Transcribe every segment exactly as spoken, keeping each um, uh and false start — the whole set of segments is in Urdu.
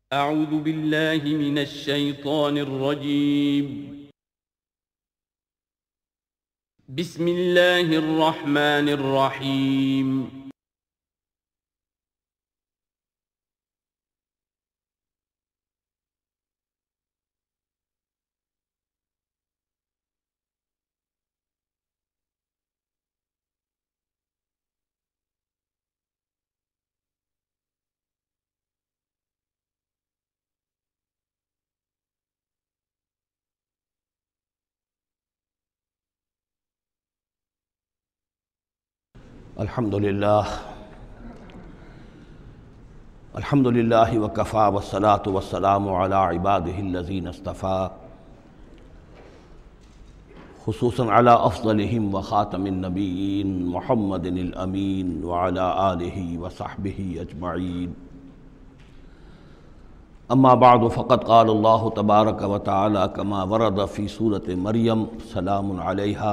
اعوذ باللہ من الشیطان الرجیم بسم اللہ الرحمن الرحیم الحمد للہ الحمد للہ وکفا والصلاة والسلام علی عبادہ الذین اصطفیٰ خصوصاً علی افضلہم وخاتم النبیین محمد الامین وعلی آلہ وصحبہ اجمعین اما بعد فقد قال اللہ تبارک وتعالی کما ورد فی سورۃ مریم سلام علیہا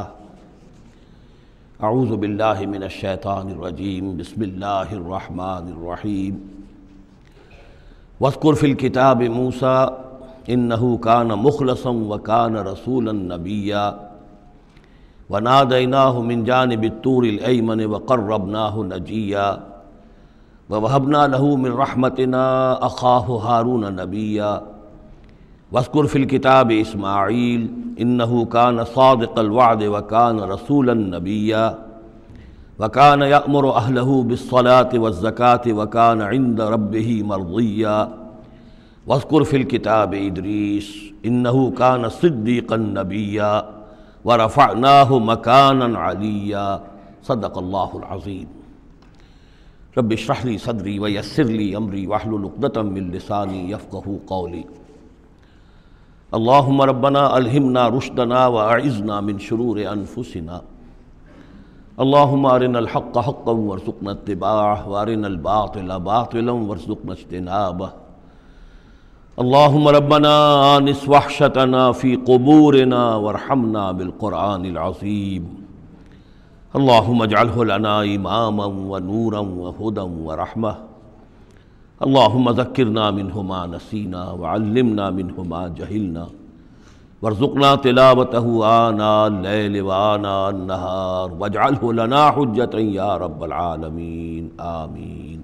اعوذ باللہ من الشیطان الرجیم بسم اللہ الرحمن الرحیم واذکر فی الکتاب موسیٰ انہ کان مخلصا وکان رسولا نبیا ونادیناہ من جانب الطور الایمن وقربناہ نجیا ووہبنا لہ من رحمتنا اخاہ ہارون نبیا واذکر فی الکتاب اسماعیل انہ کان صادق الوعد وکان رسولا نبیا وکان یأمر اہلہ بالصلاة والزکاة وکان عند ربہ مرضیا واذکر فی الکتاب ادریس انہ کان صدیقا نبیا ورفعناہ مکانا علیا صدق اللہ العظیم رب اشرح لی صدری ویسر لی امری واحلل عقدۃ من لسانی یفقہوا قولی اللہم ربنا الہمنا رشدنا واعذنا من شرور انفسنا اللہم ارنا الحق حقا وارزقنا اتباعہ وارنا الباطل باطلا وارزقنا اجتنابہ اللہم ربنا آنس وحشتنا فی قبورنا وارحمنا بالقرآن العظیم اللہم اجعلہ لنا اماما ونورا وہدا ورحمہ اللہم ذکرنا منہ ما نسینا وعلمنا منہ ما جہلنا وارزقنا تلاوتہ آناء اللیل وآناء النہار واجعلہ لنا حجتا یا رب العالمین آمین۔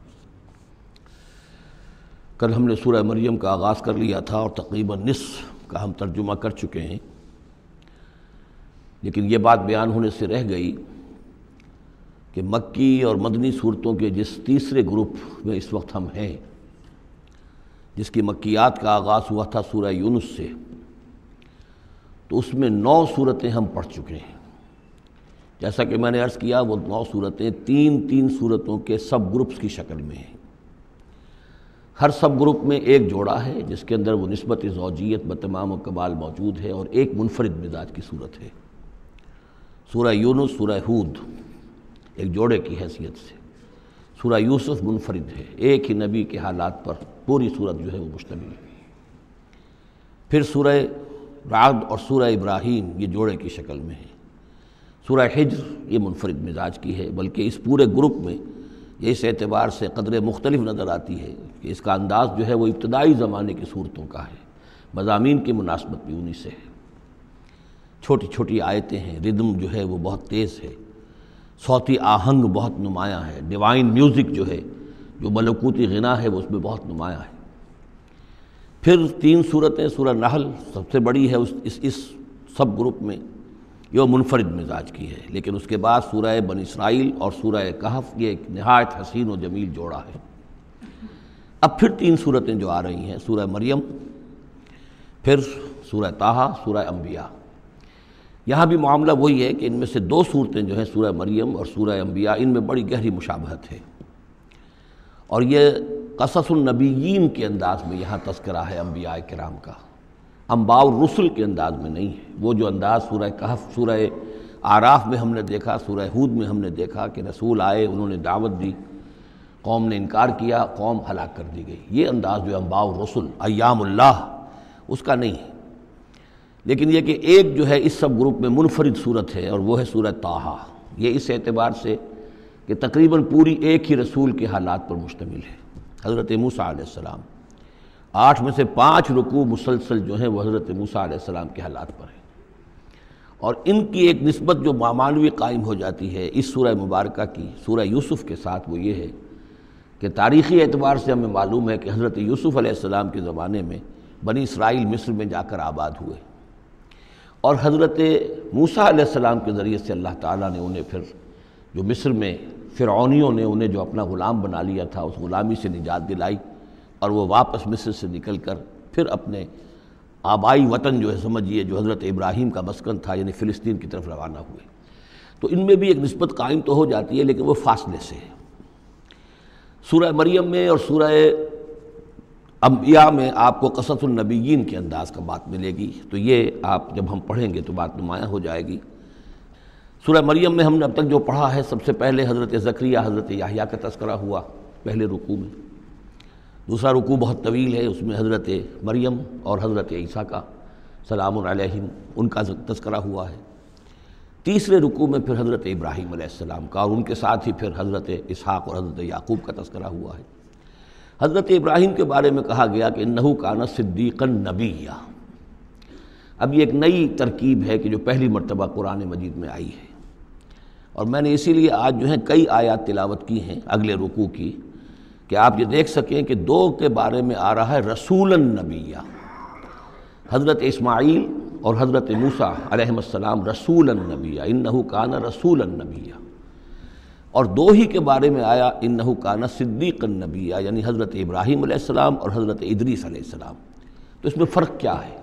کل ہم نے سورہ مریم کا آغاز کر لیا تھا اور تقریباً نصف کا ہم ترجمہ کر چکے ہیں، لیکن یہ بات بیان ہونے سے رہ گئی کہ مکی اور مدنی صورتوں کے جس تیسرے گروپ میں اس وقت ہم ہیں، جس کی مکیات کا آغاز ہوا تھا سورہ یونس سے، تو اس میں نو صورتیں ہم پڑھ چکے ہیں۔ جیسا کہ میں نے عرض کیا، وہ نو صورتیں تین تین صورتوں کے سب گروپس کی شکل میں ہیں۔ ہر سب گروپ میں ایک جوڑا ہے جس کے اندر وہ نسبت زوجیت بتمام و کمال موجود ہے، اور ایک منفرد مزاج کی صورت ہے۔ سورہ یونس، سورہ ہود ایک جوڑے کی حیثیت سے، سورہ یوسف منفرد ہے، ایک ہی نبی کے حالات پر پوری صورت جو ہے وہ مشتمل ہے۔ پھر سورہ رعد اور سورہ ابراہیم یہ جوڑے کی شکل میں ہے۔ سورہ حجر یہ منفرد مزاج کی ہے، بلکہ اس پورے گروپ میں یہ اس اعتبار سے قدرے مختلف نظر آتی ہے کہ اس کا انداز جو ہے وہ ابتدائی زمانے کی صورتوں کا ہے، مضامین کی مناسبت بھی انہی سے ہے۔ چھوٹی چھوٹی آیتیں ہیں، ردم جو ہے وہ بہت تیز ہے، صوتی آہنگ بہت نمایاں ہے، ڈیوائن میوزک جو ہے، جو ملکوتی غنا ہے، وہ اس میں بہت نمایاں ہے۔ پھر تین صورتیں، سورہ نحل سب سے بڑی ہے اس اس, اس سب گروپ میں، یہ منفرد مزاج کی ہے، لیکن اس کے بعد سورہ بنی اسرائیل اور سورہ کہف یہ ایک نہایت حسین و جمیل جوڑا ہے۔ اب پھر تین صورتیں جو آ رہی ہیں، سورہ مریم، پھر سورہ طٰہٰ، سورہ انبیاء۔ یہاں بھی معاملہ وہی ہے کہ ان میں سے دو صورتیں جو ہیں سورہ مریم اور سورہ انبیاء، ان میں بڑی گہری مشابہت ہے، اور یہ قصص النبیین کے انداز میں یہاں تذکرہ ہے انبیاء کرام کا، انباء الرسل کے انداز میں نہیں ہے۔ وہ جو انداز سورہ کہف، سورہ اعراف میں ہم نے دیکھا، سورہ ہود میں ہم نے دیکھا کہ رسول آئے، انہوں نے دعوت دی، قوم نے انکار کیا، قوم ہلاک کر دی گئی، یہ انداز جو انباء الرسل، ایام اللہ، اس کا نہیں ہے۔ لیکن یہ کہ ایک جو ہے اس سب گروپ میں منفرد صورت ہے، اور وہ ہے سورہ طٰہٰ۔ یہ اس اعتبار سے کہ تقریباً پوری ایک ہی رسول کے حالات پر مشتمل ہے، حضرت موسیٰ علیہ السلام۔ آٹھ میں سے پانچ رکوع مسلسل جو ہیں وہ حضرت موسیٰ علیہ السلام کے حالات پر ہیں، اور ان کی ایک نسبت جو معنوی قائم ہو جاتی ہے اس سورہ مبارکہ کی سورہ یوسف کے ساتھ، وہ یہ ہے کہ تاریخی اعتبار سے ہمیں معلوم ہے کہ حضرت یوسف علیہ السلام کے زمانے میں بنی اسرائیل مصر میں جا کر آباد ہوئے، اور حضرت موسیٰ علیہ السلام کے ذریعے سے اللہ تعالیٰ نے انہیں پھر جو مصر میں فرعونیوں نے انہیں جو اپنا غلام بنا لیا تھا اس غلامی سے نجات دلائی، اور وہ واپس مصر سے نکل کر پھر اپنے آبائی وطن جو ہے سمجھیے جو حضرت ابراہیم کا مسکن تھا یعنی فلسطین کی طرف روانہ ہوئے۔ تو ان میں بھی ایک نسبت قائم تو ہو جاتی ہے، لیکن وہ فاصلے سے ہے۔ سورہ مریم میں اور سورہ انبیاء میں آپ کو قصص النبیین کے انداز کا بات ملے گی، تو یہ آپ جب ہم پڑھیں گے تو بات نمایاں ہو جائے گی۔ سورہ مریم میں ہم نے اب تک جو پڑھا ہے، سب سے پہلے حضرت زکریا حضرت یحییٰ کا تذکرہ ہوا پہلے رکوع میں، دوسرا رکوع بہت طویل ہے، اس میں حضرت مریم اور حضرت عیسیٰ کا سلام علیہم ان کا تذکرہ ہوا ہے۔ تیسرے رکوع میں پھر حضرت ابراہیم علیہ السلام کا، اور ان کے ساتھ ہی پھر حضرت اسحاق اور حضرت یعقوب کا تذکرہ ہوا ہے۔ حضرت ابراہیم کے بارے میں کہا گیا کہ انہ کان صدیقا نبیّا۔ اب یہ ایک نئی ترکیب ہے کہ جو پہلی مرتبہ قرآن مجید میں آئی ہے، اور میں نے اسی لیے آج جو ہیں کئی آیات تلاوت کی ہیں اگلے رکوع کی، کہ آپ یہ دیکھ سکیں کہ دو کے بارے میں آ رہا ہے رسولا نبیّا، حضرت اسماعیل اور حضرت موسیٰ علیہ السلام رسولا نبیّا، انہ کان رسولا نبیّا، اور دو ہی کے بارے میں آیا انہ کان صدیقا نبیّا، یعنی حضرت ابراہیم علیہ السلام اور حضرت ادریس علیہ السلام۔ تو اس میں فرق کیا ہے؟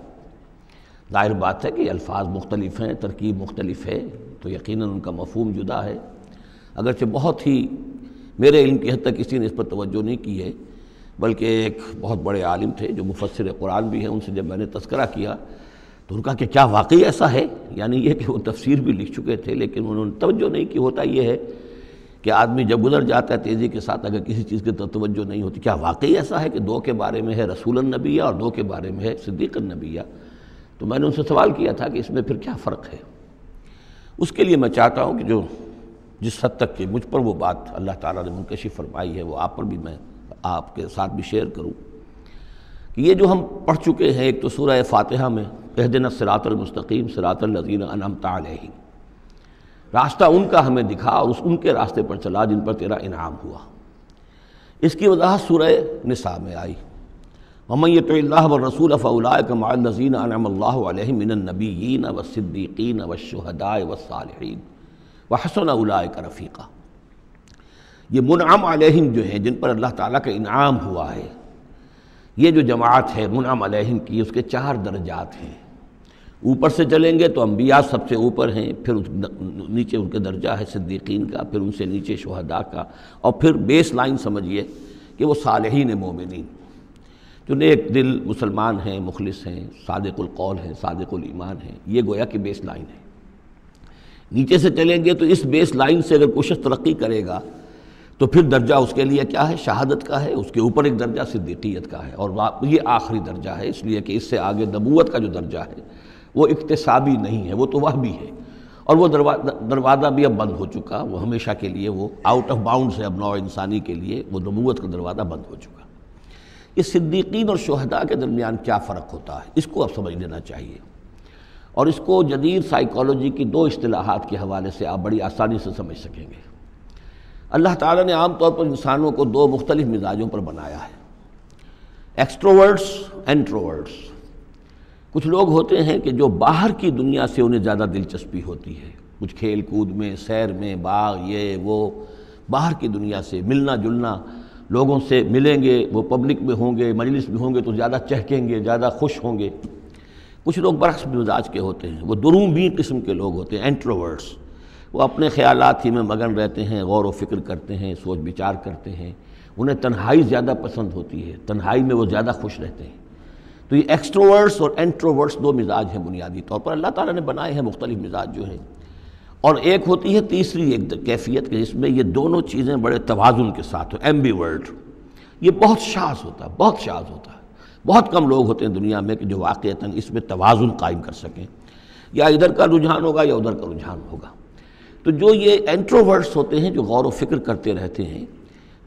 ظاہر بات ہے کہ الفاظ مختلف ہیں، ترکیب مختلف ہے، تو یقیناً ان کا مفہوم جدا ہے، اگرچہ بہت ہی میرے علم کی حد تک کسی نے اس پر توجہ نہیں کی ہے، بلکہ ایک بہت بڑے عالم تھے جو مفسر قرآن بھی ہیں، ان سے جب میں نے تذکرہ کیا تو ان کا کہ کیا واقعی ایسا ہے؟ یعنی یہ کہ وہ تفسیر بھی لکھ چکے تھے لیکن انہوں نے توجہ نہیں کی۔ ہوتا یہ ہے کہ آدمی جب گزر جاتا ہے تیزی کے ساتھ، اگر کسی چیز کی توجہ نہیں ہوتی، کیا واقعی ایسا ہے کہ دو کے بارے میں ہے رسول النبیہ اور دو کے بارے میں ہے صدیق النبیہ؟ تو میں نے ان سے سوال کیا تھا کہ اس میں پھر کیا فرق ہے؟ اس کے لیے میں چاہتا ہوں کہ جو جس حد تک کہ مجھ پر وہ بات اللہ تعالیٰ نے منکشف فرمائی ہے وہ آپ پر بھی میں آپ کے ساتھ بھی شیئر کروں، کہ یہ جو ہم پڑھ چکے ہیں، ایک تو سورہ فاتحہ میں اہدنا الصراط المستقیم صراط الذین انعمت علیہم، راستہ ان کا ہمیں دکھا اور اس ان کے راستے پر چلا جن پر تیرا انعام ہوا۔ اس کی وضاحت سورہ نساء میں آئی، وَمَن يُطِعِ اللَّهَ وَالرَّسُولَ فَأُولَٰئِكَ مَعَ الَّذِينَ أَنْعَمَ اللَّهُ عَلَيْهِم مِّنَ النَّبِيِّينَ وَالصِّدِّيقِينَ وَالشُّهَدَاءِ وَالصَّالِحِينَ وَحَسُنَ أُولَٰئِكَ رَفِیقًا۔ یہ منعم علیہم جو ہیں، جن پر اللہ تعالیٰ کا انعام ہوا ہے، یہ جو جماعت ہے منعم علیہم کی، اس کے چار درجات ہیں۔ اوپر سے چلیں گے تو انبیاء سب سے اوپر ہیں، پھر نیچے ان کے درجہ ہے صدیقین کا، پھر ان سے نیچے شہداء کا، اور پھر بیس لائن سمجھیے کہ وہ صالحین مومنین جو نیک دل مسلمان ہیں، مخلص ہیں، صادق القول ہیں، صادق الایمان ہیں، یہ گویا کہ بیس لائن ہے۔ نیچے سے چلیں گے تو اس بیس لائن سے اگر کوئی شخص ترقی کرے گا تو پھر درجہ اس کے لیے کیا ہے؟ شہادت کا ہے، اس کے اوپر ایک درجہ صدیقیت کا ہے، اور یہ آخری درجہ ہے، اس لیے کہ اس سے آگے نبوت کا جو درجہ ہے وہ اکتسابی نہیں ہے، وہ تو وہبی ہے، اور وہ دروازہ بھی اب بند ہو چکا، وہ ہمیشہ کے لیے وہ آؤٹ آف باؤنڈز ہے اب نوع انسانی کے لیے، وہ نبوت کا دروازہ بند ہو چکا۔ اس صدیقین اور شہداء کے درمیان کیا فرق ہوتا ہے، اس کو اب سمجھ لینا چاہیے، اور اس کو جدید سائیکالوجی کی دو اصطلاحات کے حوالے سے آپ بڑی آسانی سے سمجھ سکیں گے۔ اللہ تعالیٰ نے عام طور پر انسانوں کو دو مختلف مزاجوں پر بنایا ہے، ایکسٹروورٹس، انٹروورٹس۔ کچھ لوگ ہوتے ہیں کہ جو باہر کی دنیا سے انہیں زیادہ دلچسپی ہوتی ہے، کچھ کھیل کود میں، سیر میں، باغ، یہ وہ، باہر کی دنیا سے ملنا جلنا، لوگوں سے ملیں گے، وہ پبلک میں ہوں گے، مجلس میں ہوں گے تو زیادہ چہکیں گے، زیادہ خوش ہوں گے۔ کچھ لوگ برعکس مزاج کے ہوتے ہیں، وہ درومبی قسم کے لوگ ہوتے ہیں، انٹروورٹس۔ وہ اپنے خیالات ہی میں مگن رہتے ہیں، غور و فکر کرتے ہیں، سوچ بچار کرتے ہیں، انہیں تنہائی زیادہ پسند ہوتی ہے، تنہائی میں وہ زیادہ خوش رہتے ہیں۔ تو یہ ایکسٹروورٹس اور انٹروورٹس دو مزاج ہیں بنیادی طور پر، اللہ تعالیٰ نے بنائے ہیں مختلف مزاج جو ہیں۔ اور ایک ہوتی ہے تیسری ایک کیفیت کہ جس میں یہ دونوں چیزیں بڑے توازن کے ساتھ ہو، ایمبیورٹ۔ یہ بہت شاذ ہوتا ہے، بہت شاذ ہوتا ہے، بہت کم لوگ ہوتے ہیں دنیا میں کہ جو واقعتاً اس میں توازن قائم کر سکیں، یا ادھر کا رجحان ہوگا یا ادھر کا رجحان ہوگا۔ تو جو یہ انٹروورٹس ہوتے ہیں جو غور و فکر کرتے رہتے ہیں،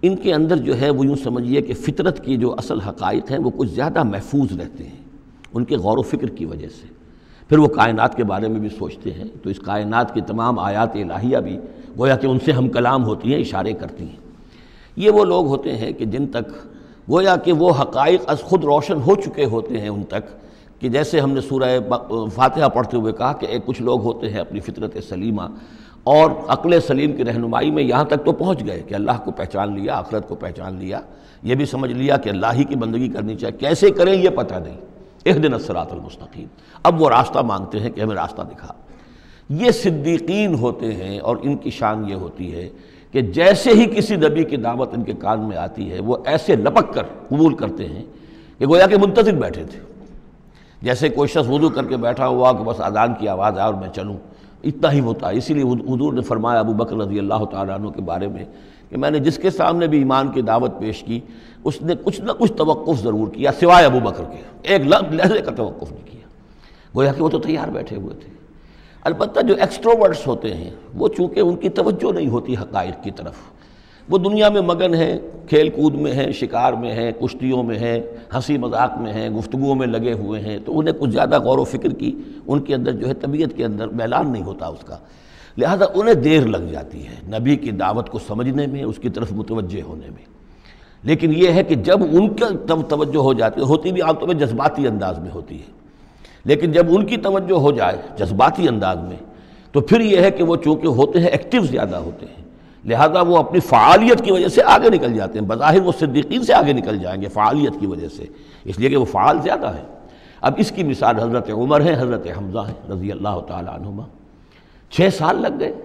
ان کے اندر جو ہے وہ یوں سمجھیے کہ فطرت کی جو اصل حقائق ہیں وہ کچھ زیادہ محفوظ رہتے ہیں ان کے غور و فکر کی وجہ سے۔ پھر وہ کائنات کے بارے میں بھی سوچتے ہیں تو اس کائنات کی تمام آیات الہیہ بھی گویا کہ ان سے ہم کلام ہوتی ہیں، اشارے کرتی ہیں۔ یہ وہ لوگ ہوتے ہیں کہ جن تک گویا کہ وہ حقائق از خود روشن ہو چکے ہوتے ہیں ان تک، کہ جیسے ہم نے سورہ فاتحہ پڑھتے ہوئے کہا کہ ایک کچھ لوگ ہوتے ہیں اپنی فطرت سلیمہ اور عقل سلیم کی رہنمائی میں یہاں تک تو پہنچ گئے کہ اللہ کو پہچان لیا، آخرت کو پہچان لیا، یہ بھی سمجھ لیا کہ اللہ ہی کی بندگی کرنی چاہیے، کیسے کریں یہ پتہ نہیں، اہدنا الصراط المستقیم، اب وہ راستہ مانگتے ہیں کہ ہمیں راستہ دکھا۔ یہ صدیقین ہوتے ہیں اور ان کی شان یہ ہوتی ہے کہ جیسے ہی کسی نبی کی دعوت ان کے کان میں آتی ہے وہ ایسے لپک کر قبول کرتے ہیں کہ گویا کہ منتظر بیٹھے تھے، جیسے کوئی شخص وضو کر کے بیٹھا ہوا کہ بس اذان کی آواز آئے اور میں چلوں، اتنا ہی ہوتا ہے۔ اسی لیے حضور نے فرمایا ابو بکر رضی اللہ تعالیٰ عنہ کے بارے میں کہ میں نے جس کے سامنے بھی ایمان کی دعوت پیش کی اس نے کچھ نہ کچھ توقف ضرور کیا سوائے ابو بکر کے، ایک لحظے کا توقف نہیں کیا، گویا کہ وہ تو تیار بیٹھے ہوئے تھے۔ البتہ جو ایکسٹروورٹس ہوتے ہیں وہ چونکہ ان کی توجہ نہیں ہوتی حقائق کی طرف، وہ دنیا میں مگن ہیں، کھیل کود میں ہیں، شکار میں ہیں، کشتیوں میں ہیں، ہنسی مذاق میں ہیں، گفتگوؤں میں لگے ہوئے ہیں، تو انہیں کچھ زیادہ غور و فکر کی ان کے اندر جو ہے طبیعت کے اندر میلان نہیں ہوتا اس کا، لہذا انہیں دیر لگ جاتی ہے نبی کی دعوت کو سمجھنے میں، اس کی طرف متوجہ ہونے میں۔ لیکن یہ ہے کہ جب ان کا توجہ ہو جاتی ہے، ہوتی بھی عام طور پہ جذباتی انداز میں ہوتی ہے، لیکن جب ان کی توجہ ہو جائے جذباتی انداز میں تو پھر یہ ہے کہ وہ چونکہ ہوتے ہیں ایکٹیو زیادہ ہوتے ہیں، لہذا وہ اپنی فعالیت کی وجہ سے آگے نکل جاتے ہیں، بظاہر وہ صدیقین سے آگے نکل جائیں گے فعالیت کی وجہ سے، اس لیے کہ وہ فعال زیادہ ہیں۔ اب اس کی مثال حضرت عمر ہے، حضرت حمزہ ہیں رضی اللہ تعالیٰ عنہما، چھ سال لگ گئے۔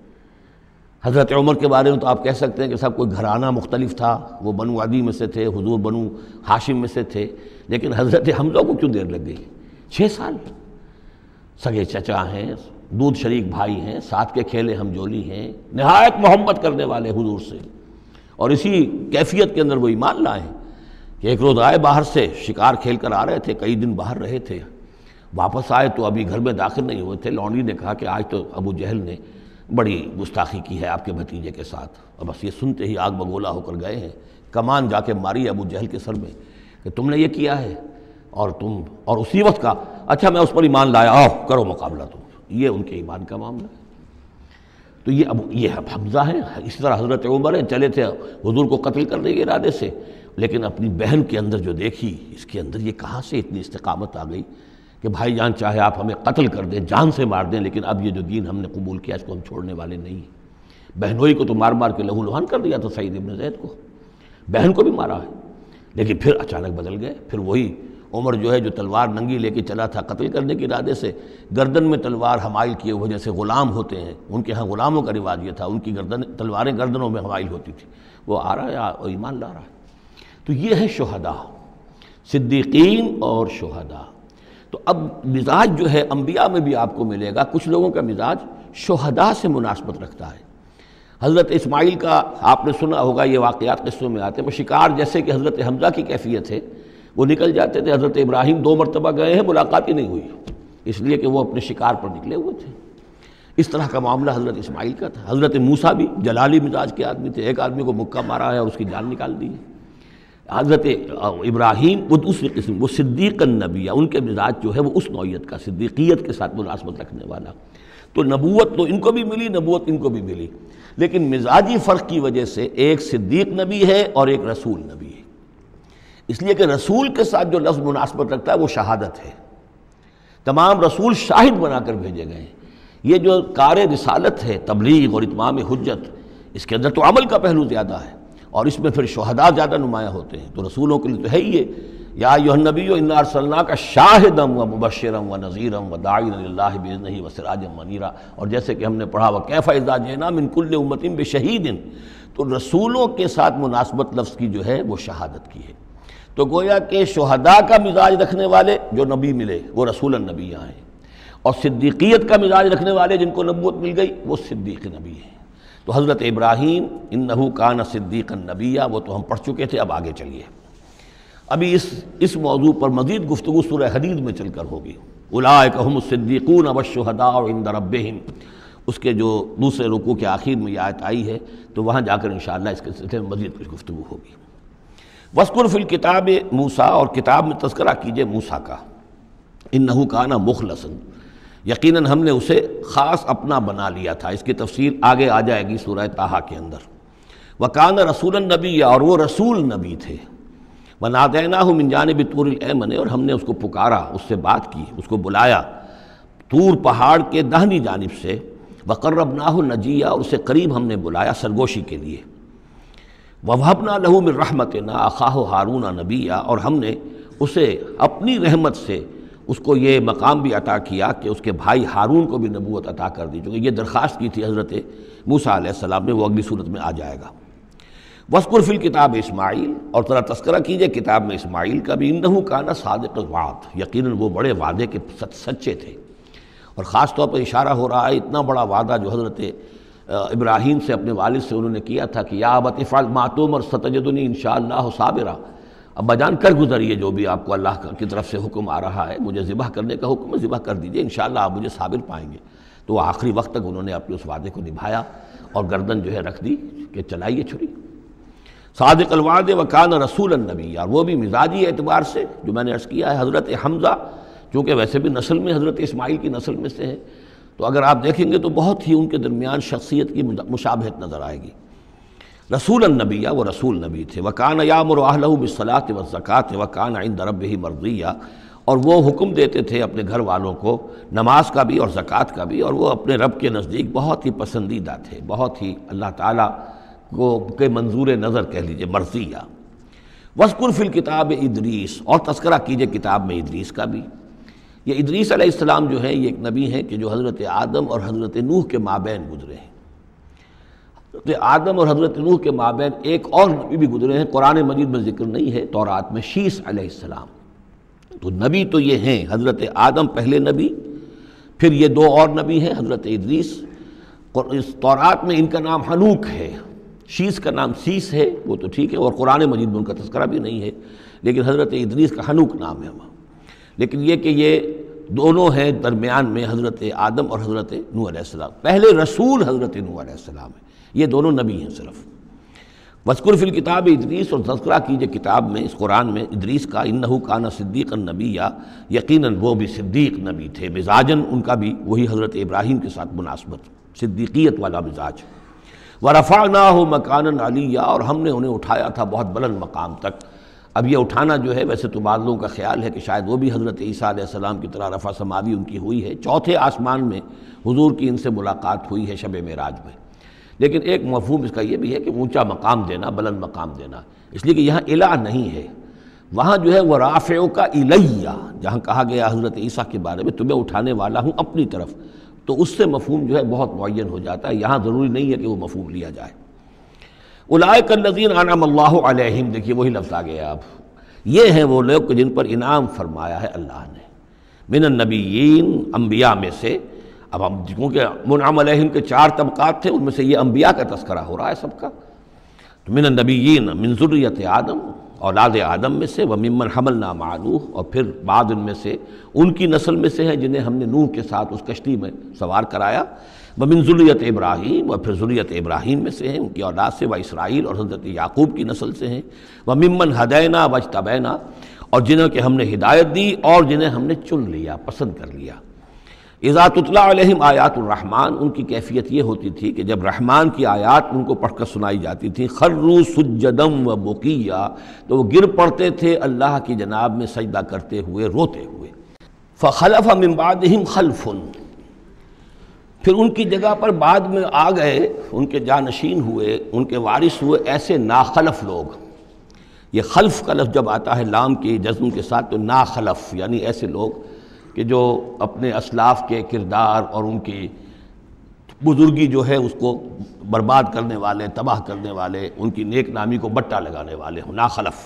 حضرت عمر کے بارے میں تو آپ کہہ سکتے ہیں کہ سب کوئی گھرانہ مختلف تھا، وہ بنو عدی میں سے تھے، حضور بنو ہاشم میں سے تھے، لیکن حضرت حمزہ کو کیوں دیر لگ گئی؟ چھ سال، سگے چچا ہیں، دودھ شریک بھائی ہیں، ساتھ کے کھیلے ہم جولی ہیں، نہایت محبت کرنے والے حضور سے، اور اسی کیفیت کے اندر وہ ایمان لائے کہ ایک روز آئے باہر سے، شکار کھیل کر آ رہے تھے، کئی دن باہر رہے تھے، واپس آئے تو ابھی گھر میں داخل نہیں ہوئے تھے، لونڈی نے کہا کہ آج تو ابو جہل نے بڑی گستاخی کی ہے آپ کے بھتیجے کے ساتھ، اور بس یہ سنتے ہی آگ بگولا ہو کر گئے ہیں، کمان جا کے ماری ابو جہل کے سر میں کہ تم نے یہ کیا ہے، اور تم اور اسی وقت کا اچھا میں اس پر ایمان لایا، آؤ کرو مقابلہ تم، یہ ان کے ایمان کا معاملہ ہے۔ تو یہ اب یہ حمزہ ہیں، اس طرح حضرت عمر ہیں، چلے تھے حضور کو قتل کرنے کے ارادے سے، لیکن اپنی بہن کے اندر جو دیکھی، اس کے اندر یہ کہاں سے اتنی استقامت آ گئی کہ بھائی جان چاہے آپ ہمیں قتل کر دیں، جان سے مار دیں، لیکن اب یہ جو دین ہم نے قبول کیا اس کو ہم چھوڑنے والے نہیں ہیں۔ بہنوئی کو تو مار مار کے لہو لہان کر دیا تھا سعید ابن زید کو، بہن کو بھی مارا ہے، لیکن پھر اچانک بدل گئے۔ پھر وہی عمر جو ہے جو تلوار ننگی لے کے چلا تھا قتل کرنے کے ارادے سے، گردن میں تلوار حمائل کیے ہوئے، جیسے غلام ہوتے ہیں، ان کے ہاں غلاموں کا رواج یہ تھا، ان کی گردن تلواریں گردنوں میں حمائل ہوتی تھی، وہ آ رہا ہے اور ایمان لا رہا ہے۔ تو یہ ہے شہداء، صدیقین اور شہداء۔ تو اب مزاج جو ہے انبیاء میں بھی آپ کو ملے گا، کچھ لوگوں کا مزاج شہداء سے مناسبت رکھتا ہے۔ حضرت اسماعیل کا آپ نے سنا ہوگا، یہ واقعات قصوں میں آتے ہیں، وہ شکار جیسے کہ حضرت حمزہ کی کیفیت ہے، وہ نکل جاتے تھے، حضرت ابراہیم دو مرتبہ گئے ہیں، ملاقات ہی نہیں ہوئی، اس لیے کہ وہ اپنے شکار پر نکلے ہوئے تھے۔ اس طرح کا معاملہ حضرت اسماعیل کا تھا۔ حضرت موسیٰ بھی جلالی مزاج کے آدمی تھے، ایک آدمی کو مکہ مارا ہے اور اس کی جان نکال دی ہے۔ حضرت ابراہیم وہ دوسری قسم، وہ صدیق النبی، ان کے مزاج جو ہے وہ اس نوعیت کا، صدیقیت کے ساتھ مناسبت رکھنے والا۔ تو نبوت تو ان کو بھی ملی، نبوت ان کو بھی ملی، لیکن مزاجی فرق کی وجہ سے ایک صدیق نبی ہے اور ایک رسول نبی ہے، اس لیے کہ رسول کے ساتھ جو لفظ مناسبت رکھتا ہے وہ شہادت ہے۔ تمام رسول شاہد بنا کر بھیجے گئے ہیں۔ یہ جو کار رسالت ہے، تبلیغ اور اتمام حجت، اس کے اندر تو عمل کا پہلو زیادہ ہے، اور اس میں پھر شہداء زیادہ نمایاں ہوتے ہیں، تو رسولوں کے لیے تو ہے ہی یہ، یا ایھا النبی انا ارسلناک شاہدا ومبشرا ونذیرا وداعیا الی اللہ باذنہ وسراجا منیرا، اور جیسے کہ ہم نے پڑھا وکیف اذا جئنا من کل امۃ بشہید، تو رسولوں کے ساتھ مناسبت لفظ کی جو ہے وہ شہادت کی ہے۔ تو گویا کہ شہداء کا مزاج رکھنے والے جو نبی ملے وہ رسول النبی ہیں، اور صدیقیت کا مزاج رکھنے والے جن کو نبوت مل گئی وہ صدیق نبی ہیں۔ تو حضرت ابراہیم انہ کان صدیقا نبیا، وہ تو ہم پڑھ چکے تھے، اب آگے چلیے۔ ابھی اس اس موضوع پر مزید گفتگو سورہ حدید میں چل کر ہوگی۔ اولئک ھم الصدیقون والشہداء عند ربہم، اس کے جو دوسرے رکوع کے آخر میں یہ آیت آئی ہے، تو وہاں جا کر انشاءاللہ اس کے سلسلے میں مزید کچھ گفتگو ہوگی۔ وَاذْكُرْ فِي الْكِتَابِ موسیٰ، اور کتاب میں تذکرہ کیجئے موسیٰ کا، اِنَّهُ كَانَ مُخْلَصًا، یقیناً ہم نے اسے خاص اپنا بنا لیا تھا۔ اس کی تفصیل آگے آ جائے گی سورہ طٰہٰ کے اندر۔ وَكَانَ رَسُولًا نَبِيًّا، اور وہ رسول نبی تھے۔ وَنَادَيْنَاهُ مِن جَانِبِ الطُّورِ الْأَيْمَنِ، اور ہم نے اس کو پکارا، اس سے بات کی، اس کو بلایا طور پہاڑ کے داہنی جانب سے۔ وَقَرَّبْنَاهُ نَجِيًّا، اور اسے قریب ہم نے بلایا سرگوشی کے لیے۔ وَوَهَبْنَا لَهُ مِن رَحْمَتِنَا أَخَاهُ هَارُونَ نَبِيًّا، اور ہم نے اسے اپنی رحمت سے اس کو یہ مقام بھی عطا کیا کہ اس کے بھائی ہارون کو بھی نبوت عطا کر دی، چونکہ یہ درخواست کی تھی حضرت موسیٰ علیہ السلام نے، وہ اگلی صورت میں آ جائے گا۔ وَاذْكُرْ فِي الْكِتَابِ اسماعیل، اور ذرا تذکرہ کیجئے کتاب میں اسماعیل کا بھی، اِنَّهُ كَانَ صَادِقَ الْوَعْدِ، یقیناً وہ بڑے وعدے کے سچے تھے۔ اور خاص طور پر اشارہ ہو رہا ہے اتنا بڑا وعدہ جو حضرت ابراہیم سے اپنے والد سے انہوں نے کیا تھا کہ یا ابت افعل ما تؤمر ستجدنی ان شاء اللہ صابرا، ابا جان کر گزریے جو بھی آپ کو اللہ کی طرف سے حکم آ رہا ہے، مجھے ذبح کرنے کا حکم ہے، ذبح کر دیجئے، انشاءاللہ آپ مجھے صابر پائیں گے۔ تو وہ آخری وقت تک انہوں نے اپنے اس وعدے کو نبھایا اور گردن جو ہے رکھ دی کہ چلائیے چھری۔ صادق الوعد وکان رسول النبی، اور وہ بھی مزاجی اعتبار سے جو میں نے عرض کیا ہے، حضرت حمزہ چونکہ ویسے بھی نسل میں حضرت اسماعیل کی نسل میں سے ہیں، تو اگر آپ دیکھیں گے تو بہت ہی ان کے درمیان شخصیت کی مشابہت نظر آئے گی۔ رسول النبی، وہ رسول نبی تھے۔ وکان یامر اہلہ بالصلاۃ والزکاۃ وکان عند ربہ مرضیہ، اور وہ حکم دیتے تھے اپنے گھر والوں کو نماز کا بھی اور زکوٰۃ کا بھی، اور وہ اپنے رب کے نزدیک بہت ہی پسندیدہ تھے، بہت ہی اللہ تعالیٰ کو کے منظور نظر کہہ لیجیے، مرضیہ۔ وَاذْكُرْ فِي الْكِتَابِ ادریس، اور تذکرہ کیجئے کتاب میں ادریس کا بھی۔ یہ ادریس علیہ السلام جو ہے یہ ایک نبی ہیں کہ جو حضرت آدم اور حضرت نوح کے مابین گزرے ہیں۔ حضرت آدم اور حضرت نوح کے مابین ایک اور نبی بھی گزرے ہیں، قرآن مجید میں ذکر نہیں ہے، تورات میں، شیس علیہ السلام۔ تو نبی تو یہ ہیں، حضرت آدم پہلے نبی، پھر یہ دو اور نبی ہیں، حضرت ادریس۔ اس تورات میں ان کا نام حنوک ہے، شیس کا نام سیس ہے، وہ تو ٹھیک ہے، اور قرآن مجید میں ان کا تذکرہ بھی نہیں ہے، لیکن حضرت ادریس کا حنوک نام ہے وہاں۔ لیکن یہ کہ یہ دونوں ہیں درمیان میں حضرت آدم اور حضرت نوح علیہ السلام، پہلے رسول حضرت نوح علیہ السلام ہے، یہ دونوں نبی ہیں صرف۔ وَاذْكُرْ فِي الْكِتَابِ ادریس، اور تذکرہ کیجئے کتاب میں، اس قرآن میں، ادریس کا، اِنَّهُ كَانَ صِدِّيقًا نَبِيًّا، یقیناً وہ بھی صدیق نبی تھے، مزاجاً ان کا بھی وہی حضرت ابراہیم کے ساتھ مناسبت، صدیقیت والا مزاج۔ وَرَفَعْنَاهُ مَكَانًا عَلِيًّا، اور ہم نے انہیں اٹھایا تھا بہت بلند مقام تک۔ اب یہ اٹھانا جو ہے، ویسے تو بعض لوگوں کا خیال ہے کہ شاید وہ بھی حضرت عیسیٰ علیہ السلام کی طرح رفع سماوی ان کی ہوئی ہے، چوتھے آسمان میں حضور کی ان سے ملاقات ہوئی ہے شب معراج میں، لیکن ایک مفہوم اس کا یہ بھی ہے کہ اونچا مقام دینا، بلند مقام دینا، اس لیے کہ یہاں الہ نہیں ہے، وہاں جو ہے وہ رافعک الیہ، جہاں کہا گیا حضرت عیسیٰ کے بارے میں تمہیں اٹھانے والا ہوں اپنی طرف، تو اس سے مفہوم جو ہے بہت معین ہو جاتا ہے، یہاں ضروری نہیں ہے کہ وہ مفہوم لیا جائے۔ اولئک الذین انعم اللہ علیہم، دیکھیے وہی لفظ آ گیا، اب یہ ہیں وہ لوگ جن پر انعام فرمایا ہے اللہ نے، من النبیین، انبیاء میں سے۔ اب ہم کیونکہ منعم علیہم کے چار طبقات تھے، ان میں سے یہ انبیاء کا تذکرہ ہو رہا ہے سب کا، تو من النبیین من ذریت آدم، اولاد آدم میں سے، وممن حملنا مع نوح، اور پھر بعد ان میں سے ان کی نسل میں سے ہیں جنہیں ہم نے نوح کے ساتھ اس کشتی میں سوار کرایا، ومن ذریت ابراہیم، اور پھر ذریت ابراہیم میں سے ہیں، ان کی اولاد سے، و اسرائیل، اور حضرت یعقوب کی نسل سے ہیں، وممن ہدینا واجتبینا، اور جنہیں کہ ہم نے ہدایت دی اور جنہیں ہم نے چن لیا، پسند کر لیا۔ اذا تتلی علیہم آیات الرحمن، ان کی کیفیت یہ ہوتی تھی کہ جب رحمان کی آیات ان کو پڑھ کر سنائی جاتی تھیں، خروا سجدا و بکیا، تو وہ گر پڑتے تھے اللہ کی جناب میں سجدہ کرتے ہوئے، روتے ہوئے۔ فخلف من بعدہم خلف، پھر ان کی جگہ پر بعد میں آ گئے، ان کے جانشین ہوئے، ان کے وارث ہوئے ایسے ناخلف لوگ۔ یہ خلف کا لفظ جب آتا ہے لام کی جزم کے ساتھ، تو ناخلف یعنی ایسے لوگ کہ جو اپنے اسلاف کے کردار اور ان کی بزرگی جو ہے اس کو برباد کرنے والے، تباہ کرنے والے، ان کی نیک نامی کو بٹا لگانے والے ہوں، ناخلف۔